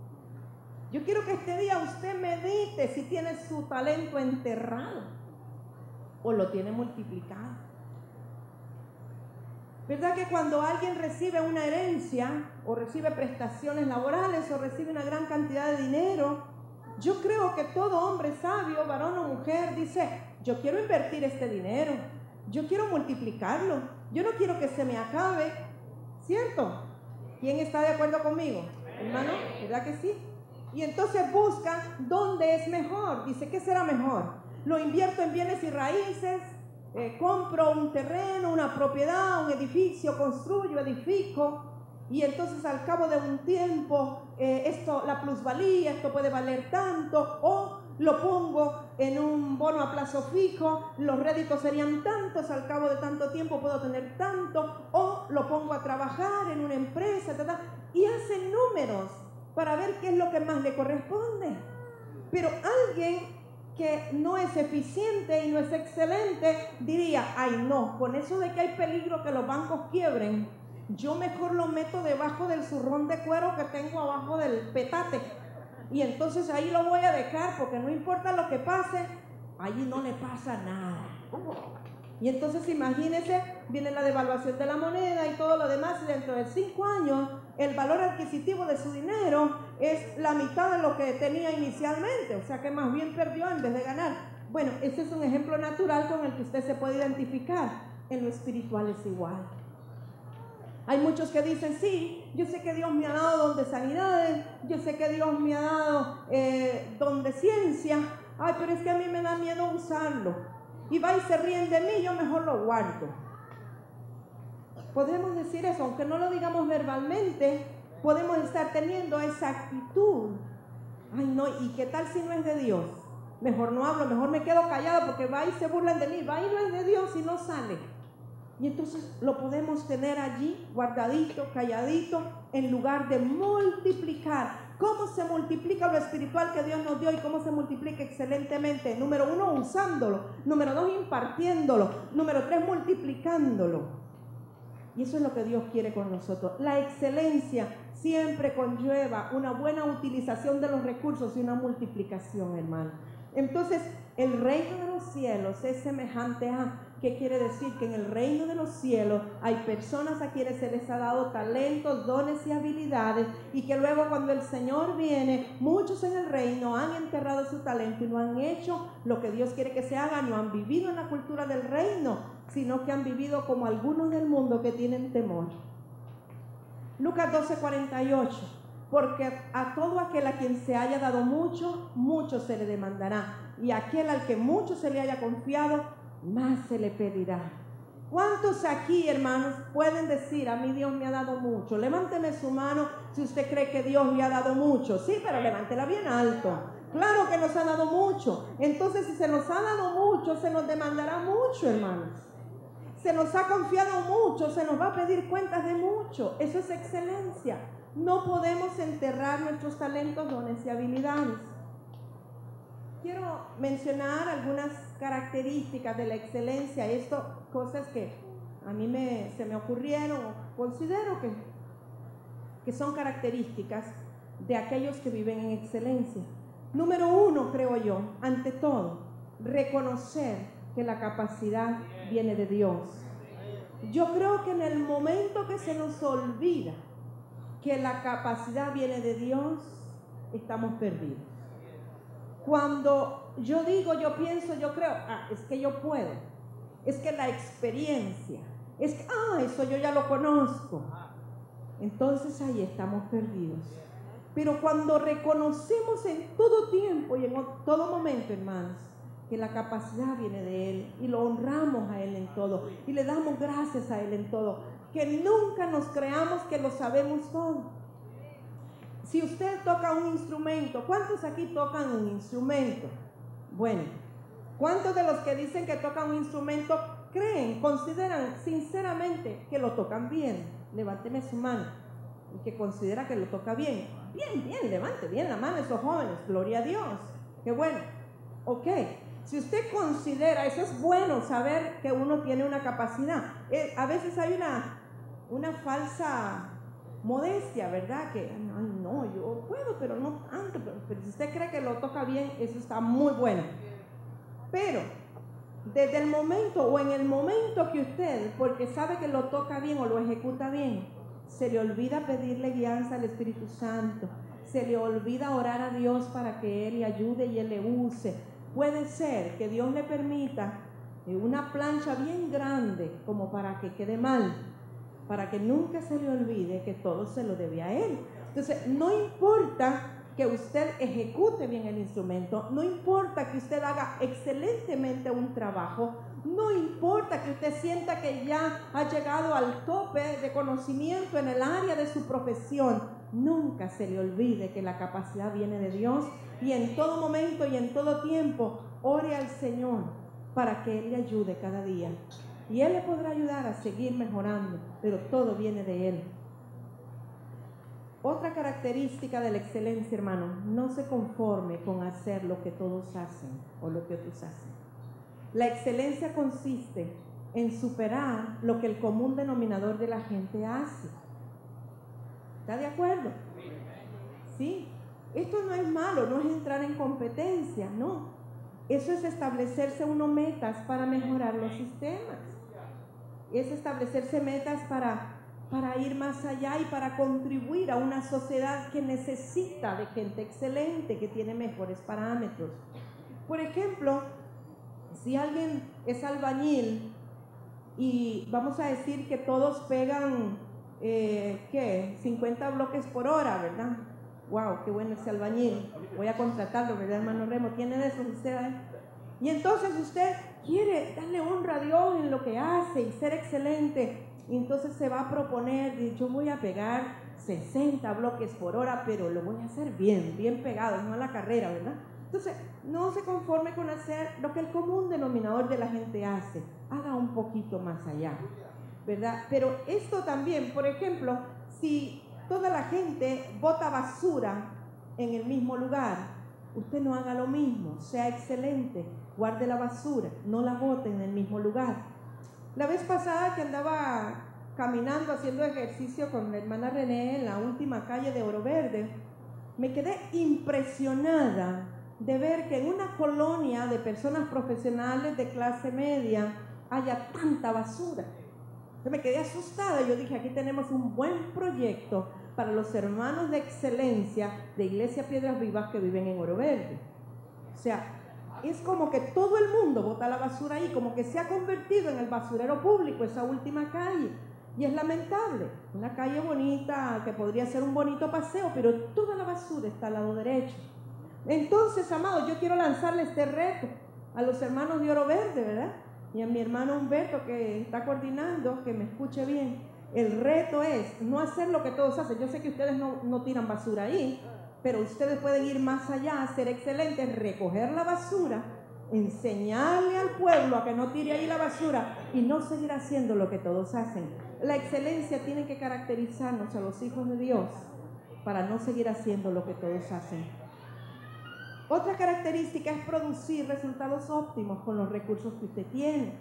Yo quiero que este día usted medite si tiene su talento enterrado o lo tiene multiplicado. ¿Verdad que cuando alguien recibe una herencia o recibe prestaciones laborales o recibe una gran cantidad de dinero, yo creo que todo hombre sabio, varón o mujer, dice: yo quiero invertir este dinero, yo quiero multiplicarlo, yo no quiero que se me acabe, ¿cierto? ¿Quién está de acuerdo conmigo? Hermano, ¿verdad que sí? Y entonces busca dónde es mejor. Dice: ¿qué será mejor? Lo invierto en bienes y raíces, eh, compro un terreno, una propiedad, un edificio, construyo, edifico, y entonces al cabo de un tiempo eh, esto, la plusvalía, esto puede valer tanto, o lo pongo en un bono a plazo fijo, los réditos serían tantos, al cabo de tanto tiempo puedo tener tanto, o lo pongo a trabajar en una empresa, ta, ta, y hacen números para ver qué es lo que más le corresponde. Pero alguien que no es eficiente y no es excelente diría: ay no, con eso de que hay peligro que los bancos quiebren, yo mejor lo meto debajo del zurrón de cuero que tengo abajo del petate, y entonces ahí lo voy a dejar, porque no importa lo que pase, allí no le pasa nada. Y entonces imagínense, viene la devaluación de la moneda y todo lo demás, y dentro de cinco años el valor adquisitivo de su dinero es la mitad de lo que tenía inicialmente, o sea que más bien perdió en vez de ganar. Bueno, ese es un ejemplo natural con el que usted se puede identificar. En lo espiritual es igual. Hay muchos que dicen: sí, yo sé que Dios me ha dado don de sanidades, yo sé que Dios me ha dado eh, don de ciencia, ay, pero es que a mí me da miedo usarlo, y va y se ríen de mí, yo mejor lo guardo. Podemos decir eso, aunque no lo digamos verbalmente, podemos estar teniendo esa actitud. Ay no, ¿y qué tal si no es de Dios? Mejor no hablo, mejor me quedo callado, porque va y se burlan de mí, va y no es de Dios y no sale. Y entonces lo podemos tener allí guardadito, calladito, en lugar de multiplicar. ¿Cómo se multiplica lo espiritual que Dios nos dio y cómo se multiplica excelentemente? Número uno, usándolo. Número dos, impartiéndolo. Número tres, multiplicándolo. Y eso es lo que Dios quiere con nosotros. La excelencia siempre conlleva una buena utilización de los recursos y una multiplicación, hermano. Entonces, el reino de los cielos es semejante a, ¿qué quiere decir? Que en el reino de los cielos hay personas a quienes se les ha dado talentos, dones y habilidades, y que luego cuando el Señor viene, muchos en el reino han enterrado su talento y no han hecho lo que Dios quiere que se haga, no han vivido en la cultura del reino, sino que han vivido como algunos del mundo que tienen temor. Lucas doce, cuarenta y ocho. Porque a todo aquel a quien se haya dado mucho, mucho se le demandará, y a aquel al que mucho se le haya confiado, más se le pedirá. ¿Cuántos aquí, hermanos, pueden decir, a mí Dios me ha dado mucho? Levánteme su mano si usted cree que Dios le ha dado mucho. Sí, pero levántela bien alto. Claro que nos ha dado mucho. Entonces, si se nos ha dado mucho, se nos demandará mucho, hermanos. Se nos ha confiado mucho, se nos va a pedir cuentas de mucho. Eso es excelencia. No podemos enterrar nuestros talentos, dones y habilidades. Quiero mencionar algunas características de la excelencia. Esto, cosas que a mí me, se me ocurrieron, considero que, que son características de aquellos que viven en excelencia. Número uno, creo yo, ante todo, reconocer que la capacidad viene de Dios. Yo creo que en el momento que se nos olvida que la capacidad viene de Dios, estamos perdidos. Cuando yo digo, yo pienso, yo creo, ah, es que yo puedo, es que la experiencia, es que, ah, eso yo ya lo conozco, entonces ahí estamos perdidos. Pero cuando reconocemos en todo tiempo y en todo momento, hermanos, que la capacidad viene de Él y lo honramos a Él en todo y le damos gracias a Él en todo, que nunca nos creamos que lo sabemos todo. Si usted toca un instrumento, ¿cuántos aquí tocan un instrumento? Bueno, ¿cuántos de los que dicen que tocan un instrumento creen, consideran sinceramente que lo tocan bien? Levánteme su mano. Y que considera que lo toca bien. Bien, bien, levante bien la mano esos jóvenes. Gloria a Dios. Qué bueno. Ok. Si usted considera, eso es bueno saber que uno tiene una capacidad. Eh, a veces hay una, una falsa modestia, ¿verdad? Que, ay, no, yo puedo, pero no tanto. Pero, pero si usted cree que lo toca bien, eso está muy bueno. Pero desde el momento o en el momento que usted, porque sabe que lo toca bien o lo ejecuta bien, se le olvida pedirle guianza al Espíritu Santo, se le olvida orar a Dios para que Él le ayude y Él le use. Puede ser que Dios le permita una plancha bien grande como para que quede mal, para que nunca se le olvide que todo se lo debe a Él. Entonces, no importa que usted ejecute bien el instrumento, no importa que usted haga excelentemente un trabajo, no importa que usted sienta que ya ha llegado al tope de conocimiento en el área de su profesión, nunca se le olvide que la capacidad viene de Dios y en todo momento y en todo tiempo ore al Señor para que Él le ayude cada día. Y Él le podrá ayudar a seguir mejorando, pero todo viene de Él. Otra característica de la excelencia, hermano, no se conforme con hacer lo que todos hacen o lo que otros hacen. La excelencia consiste en superar lo que el común denominador de la gente hace. ¿Está de acuerdo? Sí. Esto no es malo, no es entrar en competencia, no. Eso es establecerse unos metas para mejorar los sistemas. Es establecerse metas para... para ir más allá y para contribuir a una sociedad que necesita de gente excelente, que tiene mejores parámetros. Por ejemplo, si alguien es albañil y vamos a decir que todos pegan, eh, ¿qué? cincuenta bloques por hora, ¿verdad? ¡Wow! ¡Qué bueno ese albañil! Voy a contratarlo, ¿verdad, hermano Remo? ¿Tiene de eso usted? ¿Eh? Y entonces usted quiere darle honra a Dios en lo que hace y ser excelente. Y entonces se va a proponer, yo voy a pegar sesenta bloques por hora, pero lo voy a hacer bien, bien pegado, no a la carrera, ¿verdad? Entonces, no se conforme con hacer lo que el común denominador de la gente hace, haga un poquito más allá, ¿verdad? Pero esto también, por ejemplo, si toda la gente bota basura en el mismo lugar, usted no haga lo mismo, sea excelente, guarde la basura, no la bote en el mismo lugar. La vez pasada que andaba caminando, haciendo ejercicio con la hermana René en la última calle de Oro Verde, me quedé impresionada de ver que en una colonia de personas profesionales de clase media haya tanta basura. Yo me quedé asustada. Yo dije, aquí tenemos un buen proyecto para los hermanos de excelencia de Iglesia Piedras Vivas que viven en Oro Verde. O sea, es como que todo el mundo bota la basura ahí, como que se ha convertido en el basurero público esa última calle. Y es lamentable, una calle bonita que podría ser un bonito paseo, pero toda la basura está al lado derecho. Entonces, amados, yo quiero lanzarle este reto a los hermanos de Oro Verde, ¿verdad? Y a mi hermano Humberto, que está coordinando, que me escuche bien. El reto es no hacer lo que todos hacen. Yo sé que ustedes no, no tiran basura ahí, pero ustedes pueden ir más allá, ser excelentes, recoger la basura, enseñarle al pueblo a que no tire ahí la basura y no seguir haciendo lo que todos hacen. La excelencia tiene que caracterizarnos a los hijos de Dios para no seguir haciendo lo que todos hacen. Otra característica es producir resultados óptimos con los recursos que usted tiene.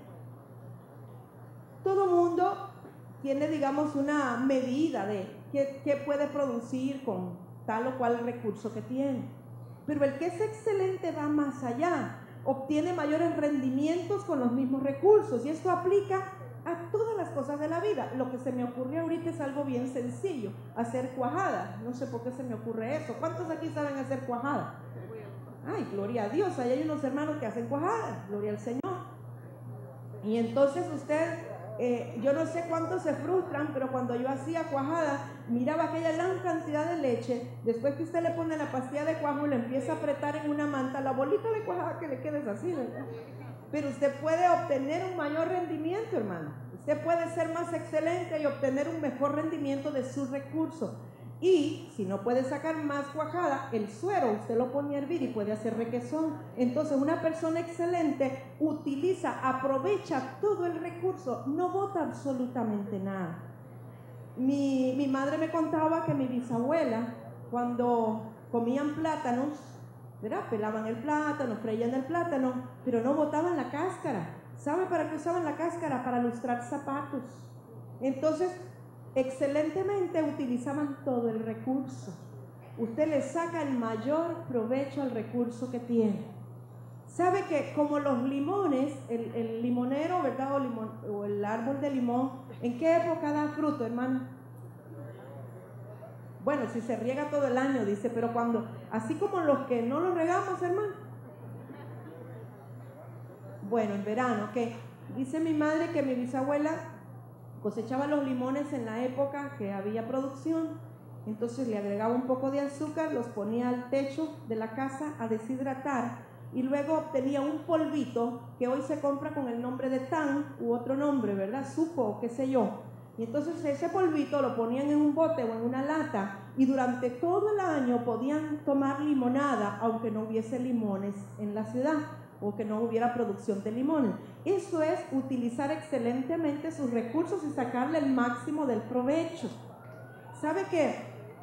Todo mundo tiene, digamos, una medida de qué, qué puede producir con tal o cual recurso que tiene. Pero el que es excelente va más allá, obtiene mayores rendimientos con los mismos recursos, y esto aplica a todas las cosas de la vida. Lo que se me ocurrió ahorita es algo bien sencillo, hacer cuajadas. No sé por qué se me ocurre eso. ¿Cuántos aquí saben hacer cuajadas? Ay, gloria a Dios, ahí hay unos hermanos que hacen cuajadas, gloria al Señor. Y entonces usted, eh, yo no sé cuántos se frustran, pero cuando yo hacía cuajada, miraba aquella gran cantidad de leche, después que usted le pone la pastilla de cuajo y le empieza a apretar en una manta, la bolita de cuajada que le quede es así, ¿verdad? Pero usted puede obtener un mayor rendimiento, hermano. Usted puede ser más excelente y obtener un mejor rendimiento de sus recursos. Y si no puede sacar más cuajada, el suero usted lo pone a hervir y puede hacer requesón. Entonces una persona excelente utiliza, aprovecha todo el recurso, no bota absolutamente nada. Mi, mi madre me contaba que mi bisabuela, cuando comían plátanos, ¿verdad? Pelaban el plátano, freían el plátano, pero no botaban la cáscara. ¿Sabe para qué usaban la cáscara? Para lustrar zapatos. Entonces, excelentemente utilizaban todo el recurso. Usted le saca el mayor provecho al recurso que tiene. Sabe que como los limones, el, el limonero, ¿verdad? O, limón, o el árbol de limón, ¿en qué época da fruto, hermano? Bueno, si se riega todo el año, dice, pero cuando, así como los que no los regamos, hermano. Bueno, en verano, ¿qué? Dice mi madre que mi bisabuela cosechaba los limones en la época que había producción, entonces le agregaba un poco de azúcar, los ponía al techo de la casa a deshidratar y luego obtenía un polvito que hoy se compra con el nombre de tan u otro nombre, ¿verdad? Suco o qué sé yo. Y entonces ese polvito lo ponían en un bote o en una lata y durante todo el año podían tomar limonada aunque no hubiese limones en la ciudad o que no hubiera producción de limones. Eso es utilizar excelentemente sus recursos y sacarle el máximo del provecho. ¿Sabe qué?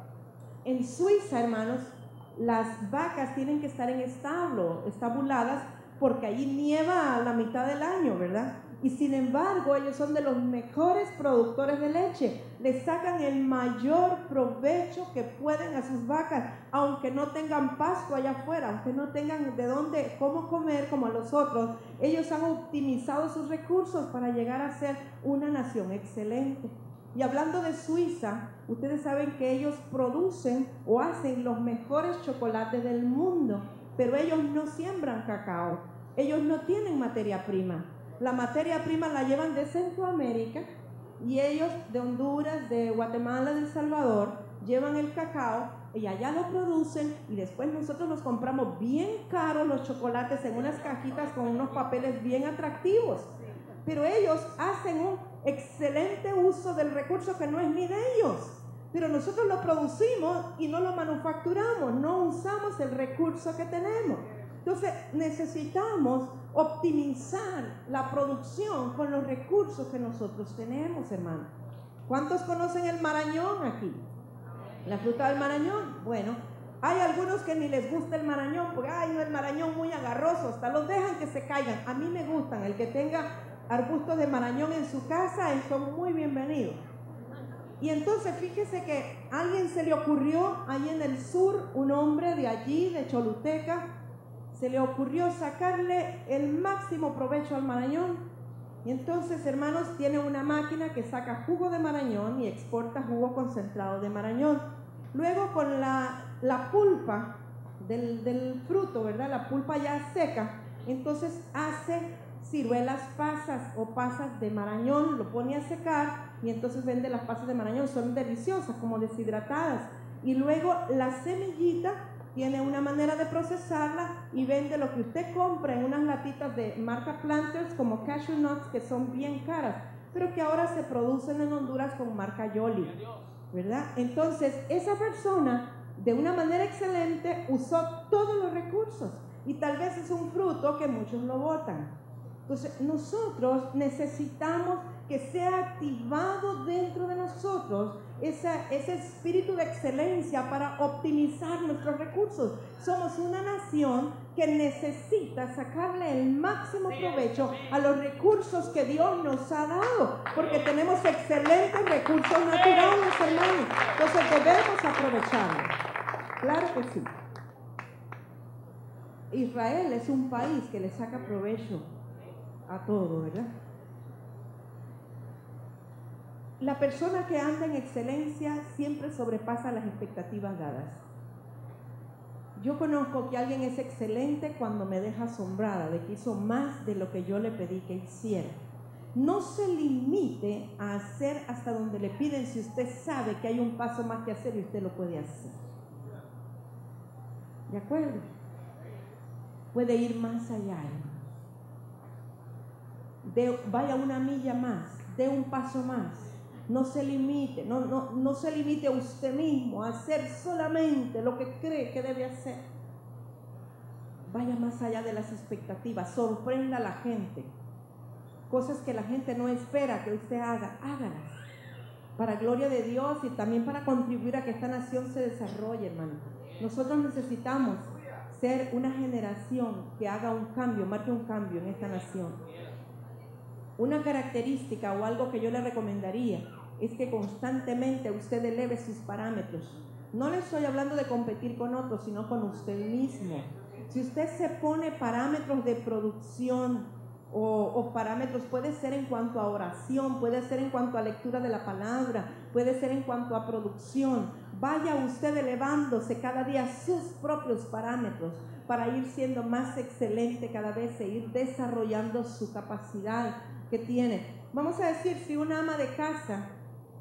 En Suiza, hermanos, las vacas tienen que estar en establo, estabuladas, porque allí nieva la mitad del año, ¿verdad? Y sin embargo, ellos son de los mejores productores de leche. Le sacan el mayor provecho que pueden a sus vacas, aunque no tengan pasto allá afuera, aunque no tengan de dónde, cómo comer como a los otros. Ellos han optimizado sus recursos para llegar a ser una nación excelente. Y hablando de Suiza, ustedes saben que ellos producen o hacen los mejores chocolates del mundo, pero ellos no siembran cacao, ellos no tienen materia prima. La materia prima la llevan de Centroamérica y ellos de Honduras, de Guatemala, de El Salvador, llevan el cacao y allá lo producen y después nosotros nos compramos bien caros los chocolates en unas cajitas con unos papeles bien atractivos. Pero ellos hacen un excelente uso del recurso que no es ni de ellos. Pero nosotros lo producimos y no lo manufacturamos, no usamos el recurso que tenemos. Entonces necesitamos optimizar la producción con los recursos que nosotros tenemos, hermano. ¿Cuántos conocen el marañón aquí? La fruta del marañón. Bueno, hay algunos que ni les gusta el marañón, porque ay, no, el marañón muy agarroso, hasta los dejan que se caigan. A mí me gustan, el que tenga arbustos de marañón en su casa, son muy bienvenidos. Y entonces fíjese que a alguien se le ocurrió ahí en el sur, un hombre de allí, de Choluteca, se le ocurrió sacarle el máximo provecho al marañón. Y entonces, hermanos, tiene una máquina que saca jugo de marañón y exporta jugo concentrado de marañón. Luego, con la, la pulpa del, del fruto, ¿verdad? La pulpa ya seca, entonces hace ciruelas pasas o pasas de marañón, lo pone a secar y entonces vende las pasas de marañón. Son deliciosas, como deshidratadas. Y luego la semillita tiene una manera de procesarla y vende lo que usted compra en unas latitas de marca Planters, como cashew nuts, que son bien caras, pero que ahora se producen en Honduras con marca Yoli, ¿verdad? Entonces, esa persona, de una manera excelente, usó todos los recursos y tal vez es un fruto que muchos lo botan. Entonces, nosotros necesitamos que sea activado dentro de nosotros ese, ese espíritu de excelencia para optimizar nuestros recursos. Somos una nación que necesita sacarle el máximo provecho a los recursos que Dios nos ha dado, porque tenemos excelentes recursos naturales, hermanos. Entonces debemos aprovecharlos. Claro que sí. Israel es un país que le saca provecho a todo, ¿verdad? La persona que anda en excelencia siempre sobrepasa las expectativas dadas. Yo conozco que alguien es excelente cuando me deja asombrada de que hizo más de lo que yo le pedí que hiciera. No se limite a hacer hasta donde le piden si usted sabe que hay un paso más que hacer y usted lo puede hacer. ¿De acuerdo? Puede ir más allá, hermano. De, vaya una milla más, dé un paso más. No se limite, no, no, no se limite a usted mismo a hacer solamente lo que cree que debe hacer. Vaya más allá de las expectativas, sorprenda a la gente. Cosas que la gente no espera que usted haga, hágalas. Para gloria de Dios y también para contribuir a que esta nación se desarrolle, hermano. Nosotros necesitamos ser una generación que haga un cambio, marque un cambio en esta nación. Una característica o algo que yo le recomendaría es que constantemente usted eleve sus parámetros. No le estoy hablando de competir con otros, sino con usted mismo. Si usted se pone parámetros de producción o, o parámetros, puede ser en cuanto a oración, puede ser en cuanto a lectura de la palabra, puede ser en cuanto a producción, vaya usted elevándose cada día sus propios parámetros para ir siendo más excelente cada vez e ir desarrollando su capacidad que tiene. Vamos a decir, si una ama de casa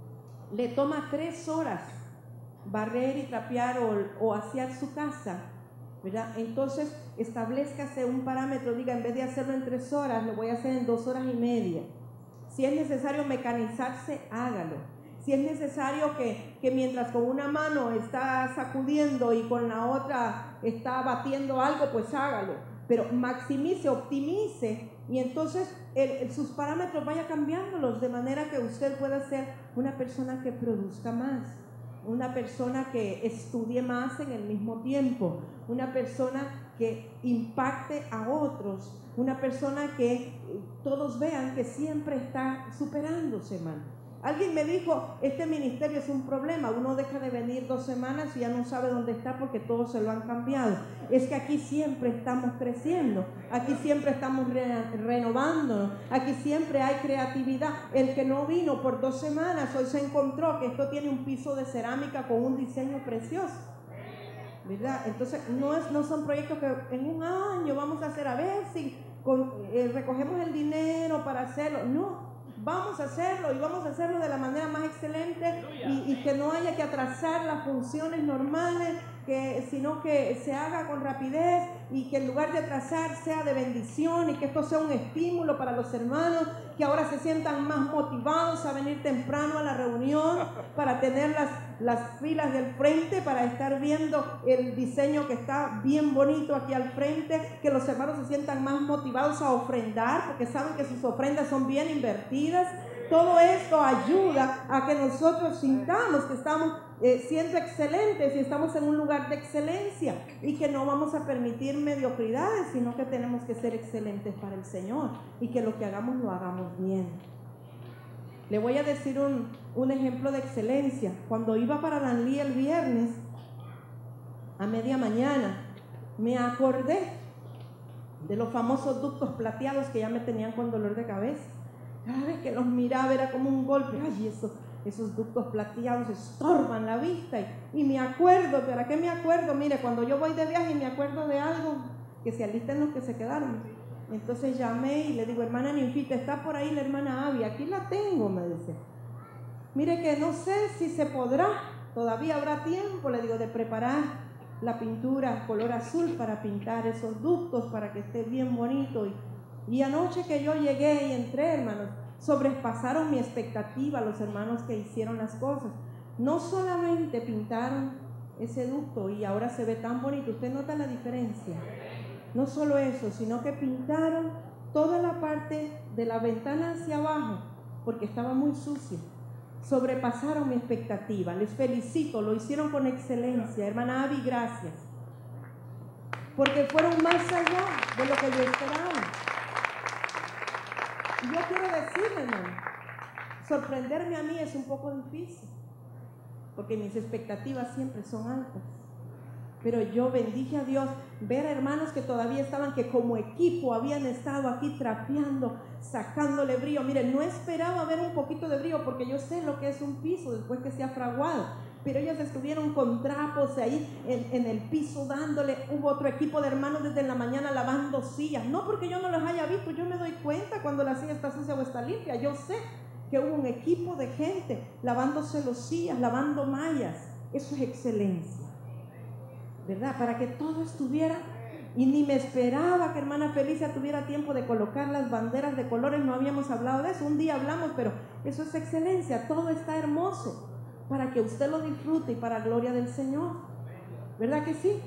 le toma tres horas barrer y trapear o, o asear su casa, ¿verdad? Entonces establezcase un parámetro, diga, en vez de hacerlo en tres horas, lo voy a hacer en dos horas y media. Si es necesario mecanizarse, hágalo. Si es necesario que, que mientras con una mano está sacudiendo y con la otra está batiendo algo, pues hágalo. Pero maximice, optimice y entonces el, el, sus parámetros vaya cambiándolos de manera que usted pueda ser una persona que produzca más, una persona que estudie más en el mismo tiempo, una persona que impacte a otros, una persona que todos vean que siempre está superándose, hermano. Alguien me dijo, este ministerio es un problema, uno deja de venir dos semanas y ya no sabe dónde está porque todos se lo han cambiado. Es que aquí siempre estamos creciendo, aquí siempre estamos re renovándonos, aquí siempre hay creatividad. El que no vino por dos semanas hoy se encontró que esto tiene un piso de cerámica con un diseño precioso, ¿verdad? Entonces no, es, no son proyectos que en un año vamos a hacer a ver si con, eh, recogemos el dinero para hacerlo, no. Vamos a hacerlo y vamos a hacerlo de la manera más excelente y, y que no haya que atrasar las funciones normales, que, sino que se haga con rapidez y que en lugar de atrasar sea de bendición y que esto sea un estímulo para los hermanos, que ahora se sientan más motivados a venir temprano a la reunión para tener las, las filas del frente, para estar viendo el diseño que está bien bonito aquí al frente, que los hermanos se sientan más motivados a ofrendar porque saben que sus ofrendas son bien invertidas. Todo esto ayuda a que nosotros sintamos que estamos eh, siendo excelentes y estamos en un lugar de excelencia y que no vamos a permitir mediocridades, sino que tenemos que ser excelentes para el Señor y que lo que hagamos lo hagamos bien. Le voy a decir un, un ejemplo de excelencia. Cuando iba para Danlí el viernes a media mañana, me acordé de los famosos ductos plateados que ya me tenían con dolor de cabeza. Cada vez que los miraba era como un golpe. Ay, esos, esos ductos plateados estorban la vista. Y, y me acuerdo, ¿para qué me acuerdo? Mire, cuando yo voy de viaje y me acuerdo de algo, que se alisten los que se quedaron. Entonces llamé y le digo, hermana Ninfita, ¿está por ahí la hermana Abby? Aquí la tengo, me dice. Mire que no sé si se podrá, todavía habrá tiempo, le digo, de preparar la pintura color azul para pintar esos ductos para que esté bien bonito. Y, y anoche que yo llegué y entré, hermanos, sobrepasaron mi expectativa los hermanos que hicieron las cosas. No solamente pintaron ese ducto y ahora se ve tan bonito, usted nota la diferencia. No solo eso, sino que pintaron toda la parte de la ventana hacia abajo, porque estaba muy sucia. Sobrepasaron mi expectativa. Les felicito, lo hicieron con excelencia. Hermana Abby, gracias. Porque fueron más allá de lo que yo esperaba. Y yo quiero decirle, hermano, sorprenderme a mí es un poco difícil, porque mis expectativas siempre son altas. Pero yo bendije a Dios ver a hermanos que todavía estaban, que como equipo habían estado aquí trapeando, sacándole brillo. Miren, no esperaba ver un poquito de brillo porque yo sé lo que es un piso después que se ha fraguado. Pero ellos estuvieron con trapos ahí en, en el piso dándole. Hubo otro equipo de hermanos desde la mañana lavando sillas. No porque yo no los haya visto, yo me doy cuenta cuando la silla está sucia o está limpia. Yo sé que hubo un equipo de gente lavándose los sillas, lavando mallas. Eso es excelencia, ¿verdad? Para que todo estuviera, y ni me esperaba que hermana Felicia tuviera tiempo de colocar las banderas de colores, no habíamos hablado de eso, un día hablamos, pero eso es excelencia, todo está hermoso, para que usted lo disfrute y para gloria del Señor, ¿verdad que sí?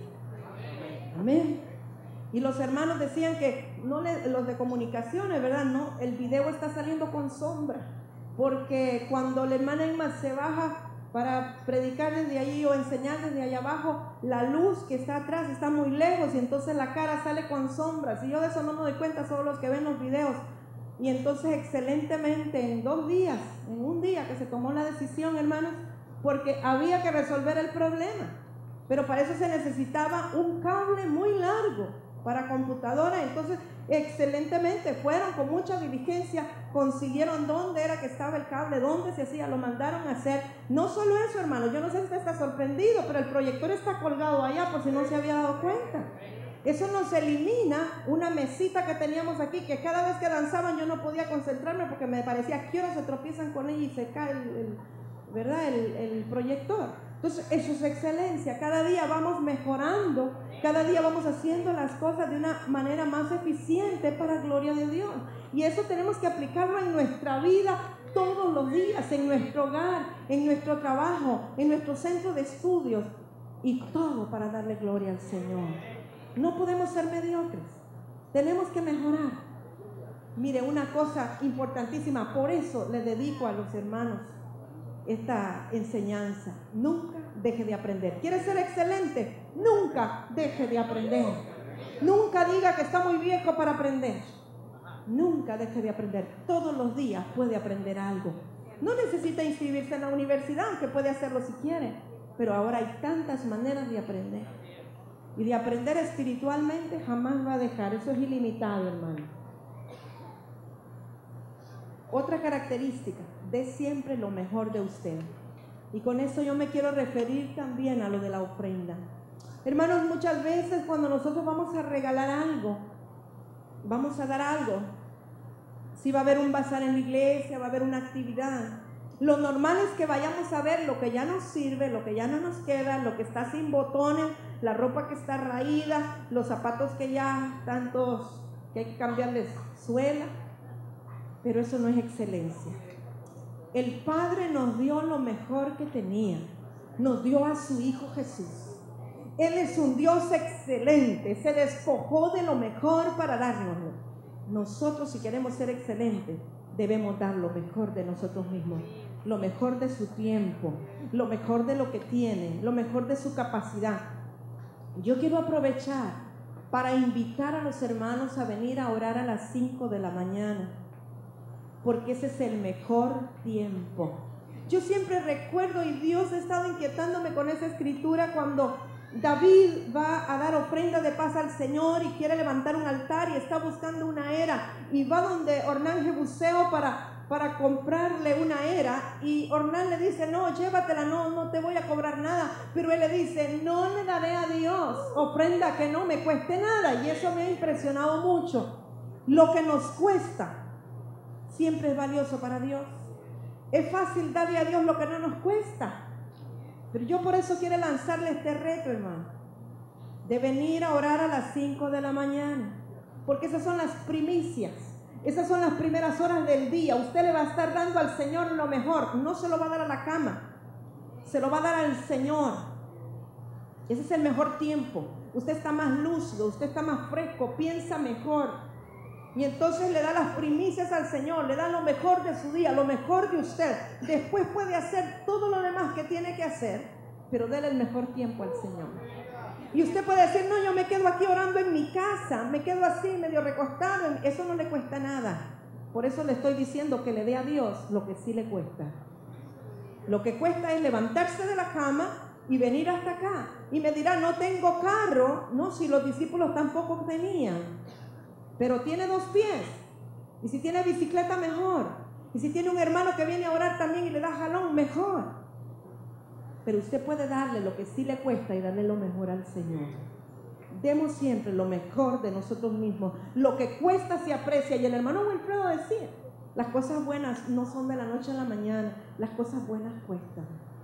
Amén. Y los hermanos decían que, no le, los de comunicaciones, ¿verdad? No, el video está saliendo con sombra, porque cuando la hermana Emma se baja para predicar desde allí o enseñar desde allá abajo, la luz que está atrás está muy lejos y entonces la cara sale con sombras, y yo de eso no me doy cuenta, solo los que ven los videos. Y entonces excelentemente en dos días, en un día que se tomó la decisión, hermanos, porque había que resolver el problema, pero para eso se necesitaba un cable muy largo para computadora. Entonces excelentemente fueron con mucha diligencia, consiguieron dónde era que estaba el cable, dónde se hacía, lo mandaron a hacer. No solo eso, hermano, yo no sé si usted está sorprendido, pero el proyector está colgado allá por si no se había dado cuenta. Eso nos elimina una mesita que teníamos aquí, que cada vez que danzaban yo no podía concentrarme porque me parecía que ahora se tropiezan con ella y se cae el, el, ¿verdad? el, el proyector. Entonces eso es excelencia. Cada día vamos mejorando, cada día vamos haciendo las cosas de una manera más eficiente para gloria de Dios. Y eso tenemos que aplicarlo en nuestra vida todos los días, en nuestro hogar, en nuestro trabajo, en nuestro centro de estudios, y todo para darle gloria al Señor. No podemos ser mediocres, tenemos que mejorar. Mire, una cosa importantísima, por eso le dedico a los hermanos esta enseñanza: nunca deje de aprender. ¿Quiere ser excelente? Nunca deje de aprender. Nunca diga que está muy viejo para aprender. Nunca deje de aprender. Todos los días puede aprender algo. No necesita inscribirse en la universidad, aunque puede hacerlo si quiere, pero ahora hay tantas maneras de aprender, y de aprender espiritualmente jamás va a dejar. Eso es ilimitado, hermano. Otra característica: dé siempre lo mejor de usted. Y con eso yo me quiero referir también a lo de la ofrenda. Hermanos, muchas veces cuando nosotros vamos a regalar algo, vamos a dar algo, si va a haber un bazar en la iglesia, va a haber una actividad, lo normal es que vayamos a ver lo que ya nos sirve, lo que ya no nos queda, lo que está sin botones, la ropa que está raída, los zapatos que ya están todos, que hay que cambiarles suela. Pero eso no es excelencia. El Padre nos dio lo mejor que tenía, nos dio a su Hijo Jesús. Él es un Dios excelente, se despojó de lo mejor para dárnoslo. Nosotros, si queremos ser excelentes, debemos dar lo mejor de nosotros mismos, lo mejor de su tiempo, lo mejor de lo que tiene, lo mejor de su capacidad. Yo quiero aprovechar para invitar a los hermanos a venir a orar a las cinco de la mañana, porque ese es el mejor tiempo. Yo siempre recuerdo, y Dios ha estado inquietándome con esa escritura, cuando David va a dar ofrenda de paz al Señor y quiere levantar un altar y está buscando una era y va donde Ornán Jebuseo para, para comprarle una era, y Ornán le dice: no, llévatela, no, no te voy a cobrar nada. Pero él le dice: no le daré a Dios ofrenda que no me cueste nada. Y eso me ha impresionado mucho. Lo que nos cuesta siempre es valioso para Dios. Es fácil darle a Dios lo que no nos cuesta. Pero yo por eso quiero lanzarle este reto, hermano, de venir a orar a las cinco de la mañana, porque esas son las primicias, esas son las primeras horas del día. Usted le va a estar dando al Señor lo mejor, no se lo va a dar a la cama, se lo va a dar al Señor. Ese es el mejor tiempo. Usted está más lúcido, usted está más fresco, piensa mejor. Y entonces le da las primicias al Señor, le da lo mejor de su día, lo mejor de usted. Después puede hacer todo lo demás que tiene que hacer, pero déle el mejor tiempo al Señor. Y usted puede decir: no, yo me quedo aquí orando en mi casa, me quedo así medio recostado. Eso no le cuesta nada. Por eso le estoy diciendo que le dé a Dios lo que sí le cuesta. Lo que cuesta es levantarse de la cama y venir hasta acá. Y me dirá: no tengo carro. No, si los discípulos tampoco tenían. Pero tiene dos pies. Y si tiene bicicleta, mejor. Y si tiene un hermano que viene a orar también y le da jalón, mejor. Pero usted puede darle lo que sí le cuesta y darle lo mejor al Señor. Demos siempre lo mejor de nosotros mismos. Lo que cuesta se aprecia. Y el hermano Wilfredo decía: las cosas buenas no son de la noche a la mañana. Las cosas buenas cuestan.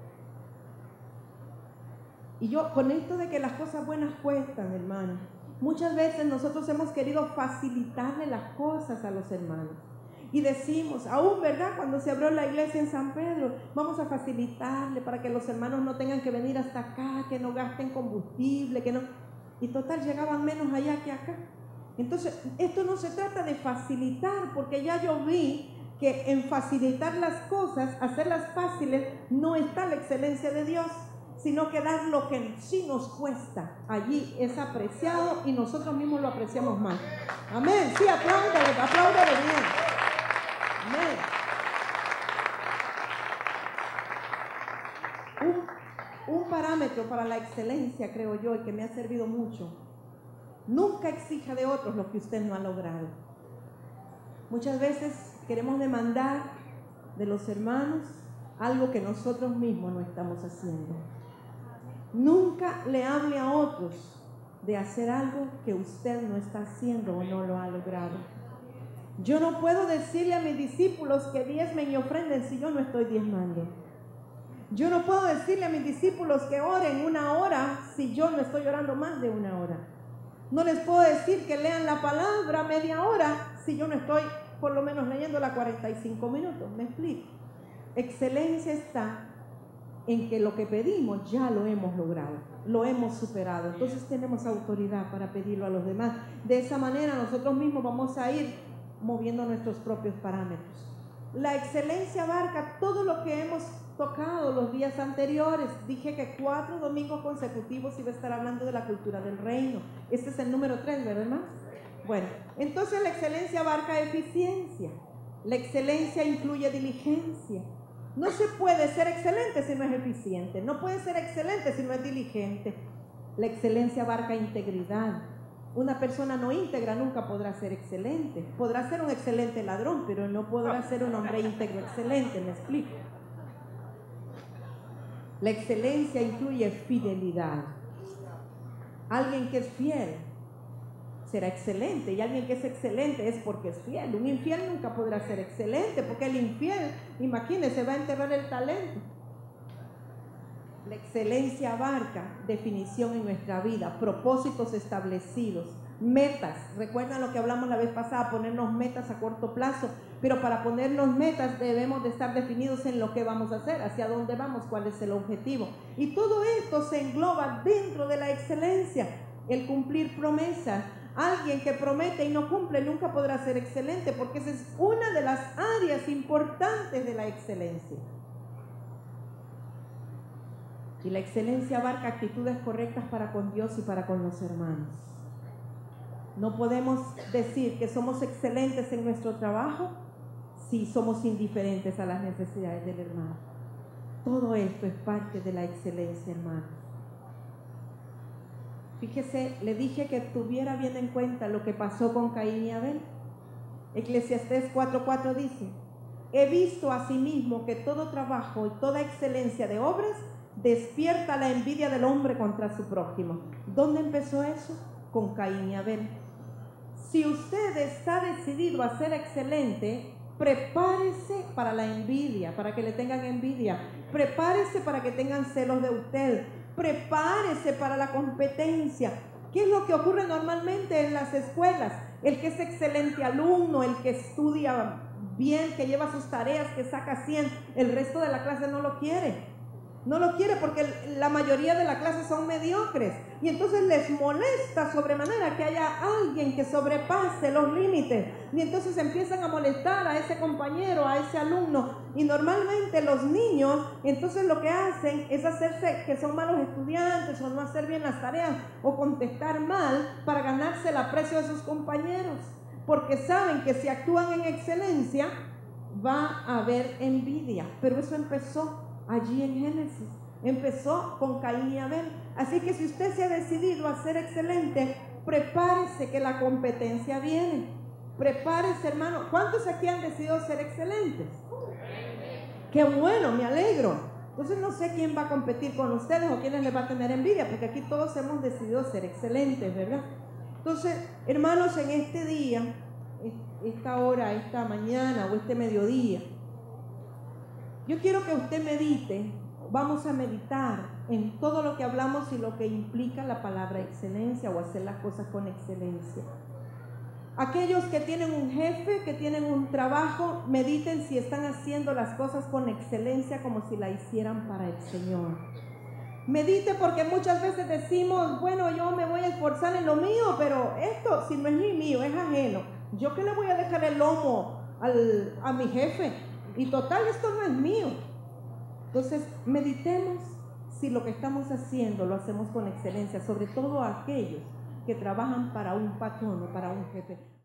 Y yo, con esto de que las cosas buenas cuestan, hermano, muchas veces nosotros hemos querido facilitarle las cosas a los hermanos. Y decimos, aún, ¿verdad? Cuando se abrió la iglesia en San Pedro, vamos a facilitarle para que los hermanos no tengan que venir hasta acá, que no gasten combustible, que no... Y total, llegaban menos allá que acá. Entonces, esto no se trata de facilitar, porque ya yo vi que en facilitar las cosas, hacerlas fáciles, no está la excelencia de Dios, sino que dar lo que sí nos cuesta. Allí es apreciado y nosotros mismos lo apreciamos más. Amén. Sí, apláudale, apláudale bien. Amén. Un, un parámetro para la excelencia, creo yo, y que me ha servido mucho: nunca exija de otros lo que usted no ha logrado. Muchas veces queremos demandar de los hermanos algo que nosotros mismos no estamos haciendo. Nunca le hable a otros de hacer algo que usted no está haciendo o no lo ha logrado. Yo no puedo decirle a mis discípulos que diezmen y ofrenden si yo no estoy diezmando. Yo no puedo decirle a mis discípulos que oren una hora si yo no estoy orando más de una hora. No les puedo decir que lean la palabra media hora si yo no estoy por lo menos leyéndola cuarenta y cinco minutos. ¿Me explico? Excelencia está en que lo que pedimos ya lo hemos logrado, lo hemos superado. Entonces tenemos autoridad para pedirlo a los demás. De esa manera nosotros mismos vamos a ir moviendo nuestros propios parámetros. La excelencia abarca todo lo que hemos tocado los días anteriores. Dije que cuatro domingos consecutivos iba a estar hablando de la cultura del reino. Este es el número tres, ¿verdad? Bueno, entonces la excelencia abarca eficiencia. La excelencia incluye diligencia. No se puede ser excelente si no es eficiente. No puede ser excelente si no es diligente. La excelencia abarca integridad. Una persona no íntegra nunca podrá ser excelente. Podrá ser un excelente ladrón, pero no podrá ser un hombre íntegro excelente. ¿Me explico? La excelencia incluye fidelidad. Alguien que es fiel será excelente, y alguien que es excelente es porque es fiel. Un infiel nunca podrá ser excelente, porque el infiel, imagínese, va a enterrar el talento. La excelencia abarca definición en nuestra vida, propósitos establecidos, metas. Recuerdan lo que hablamos la vez pasada, ponernos metas a corto plazo, pero para ponernos metas debemos de estar definidos en lo que vamos a hacer, hacia dónde vamos, cuál es el objetivo. Y todo esto se engloba dentro de la excelencia. El cumplir promesas. Alguien que promete y no cumple nunca podrá ser excelente, porque esa es una de las áreas importantes de la excelencia. Y la excelencia abarca actitudes correctas para con Dios y para con los hermanos. No podemos decir que somos excelentes en nuestro trabajo si somos indiferentes a las necesidades del hermano. Todo esto es parte de la excelencia, hermanos. Fíjese, le dije que tuviera bien en cuenta lo que pasó con Caín y Abel. Eclesiastés cuatro cuatro dice: he visto asimismo que todo trabajo y toda excelencia de obras despierta la envidia del hombre contra su prójimo. ¿Dónde empezó eso? Con Caín y Abel. Si usted está decidido a ser excelente, prepárese para la envidia, para que le tengan envidia. Prepárese para que tengan celos de usted. Prepárese para la competencia. ¿Qué es lo que ocurre normalmente en las escuelas? El que es excelente alumno, el que estudia bien, que lleva sus tareas, que saca cien, el resto de la clase no lo quiere. No lo quiere porque la mayoría de la clase son mediocres. Y entonces les molesta sobremanera que haya alguien que sobrepase los límites. Y entonces empiezan a molestar a ese compañero, a ese alumno. Y normalmente los niños, entonces lo que hacen es hacerse que son malos estudiantes o no hacer bien las tareas o contestar mal para ganarse el aprecio de sus compañeros. Porque saben que si actúan en excelencia va a haber envidia. Pero eso empezó allí en Génesis, empezó con Caín y Abel. Así que si usted se ha decidido a ser excelente, prepárese que la competencia viene. Prepárese, hermano. ¿Cuántos aquí han decidido ser excelentes? Qué bueno, me alegro. Entonces no sé quién va a competir con ustedes o quiénes les va a tener envidia, porque aquí todos hemos decidido ser excelentes, ¿verdad? Entonces, hermanos, en este día, esta hora, esta mañana o este mediodía, yo quiero que usted medite, vamos a meditar en todo lo que hablamos y lo que implica la palabra excelencia o hacer las cosas con excelencia. Aquellos que tienen un jefe, que tienen un trabajo, mediten si están haciendo las cosas con excelencia como si la hicieran para el Señor. Medite porque muchas veces decimos, bueno, yo me voy a esforzar en lo mío, pero esto si no es ni mío, es ajeno. ¿Yo qué le voy a dejar el lomo al, a mi jefe? Y total, esto no es mío. Entonces, meditemos si lo que estamos haciendo lo hacemos con excelencia, sobre todo aquellos que trabajan para un patrón o para un jefe.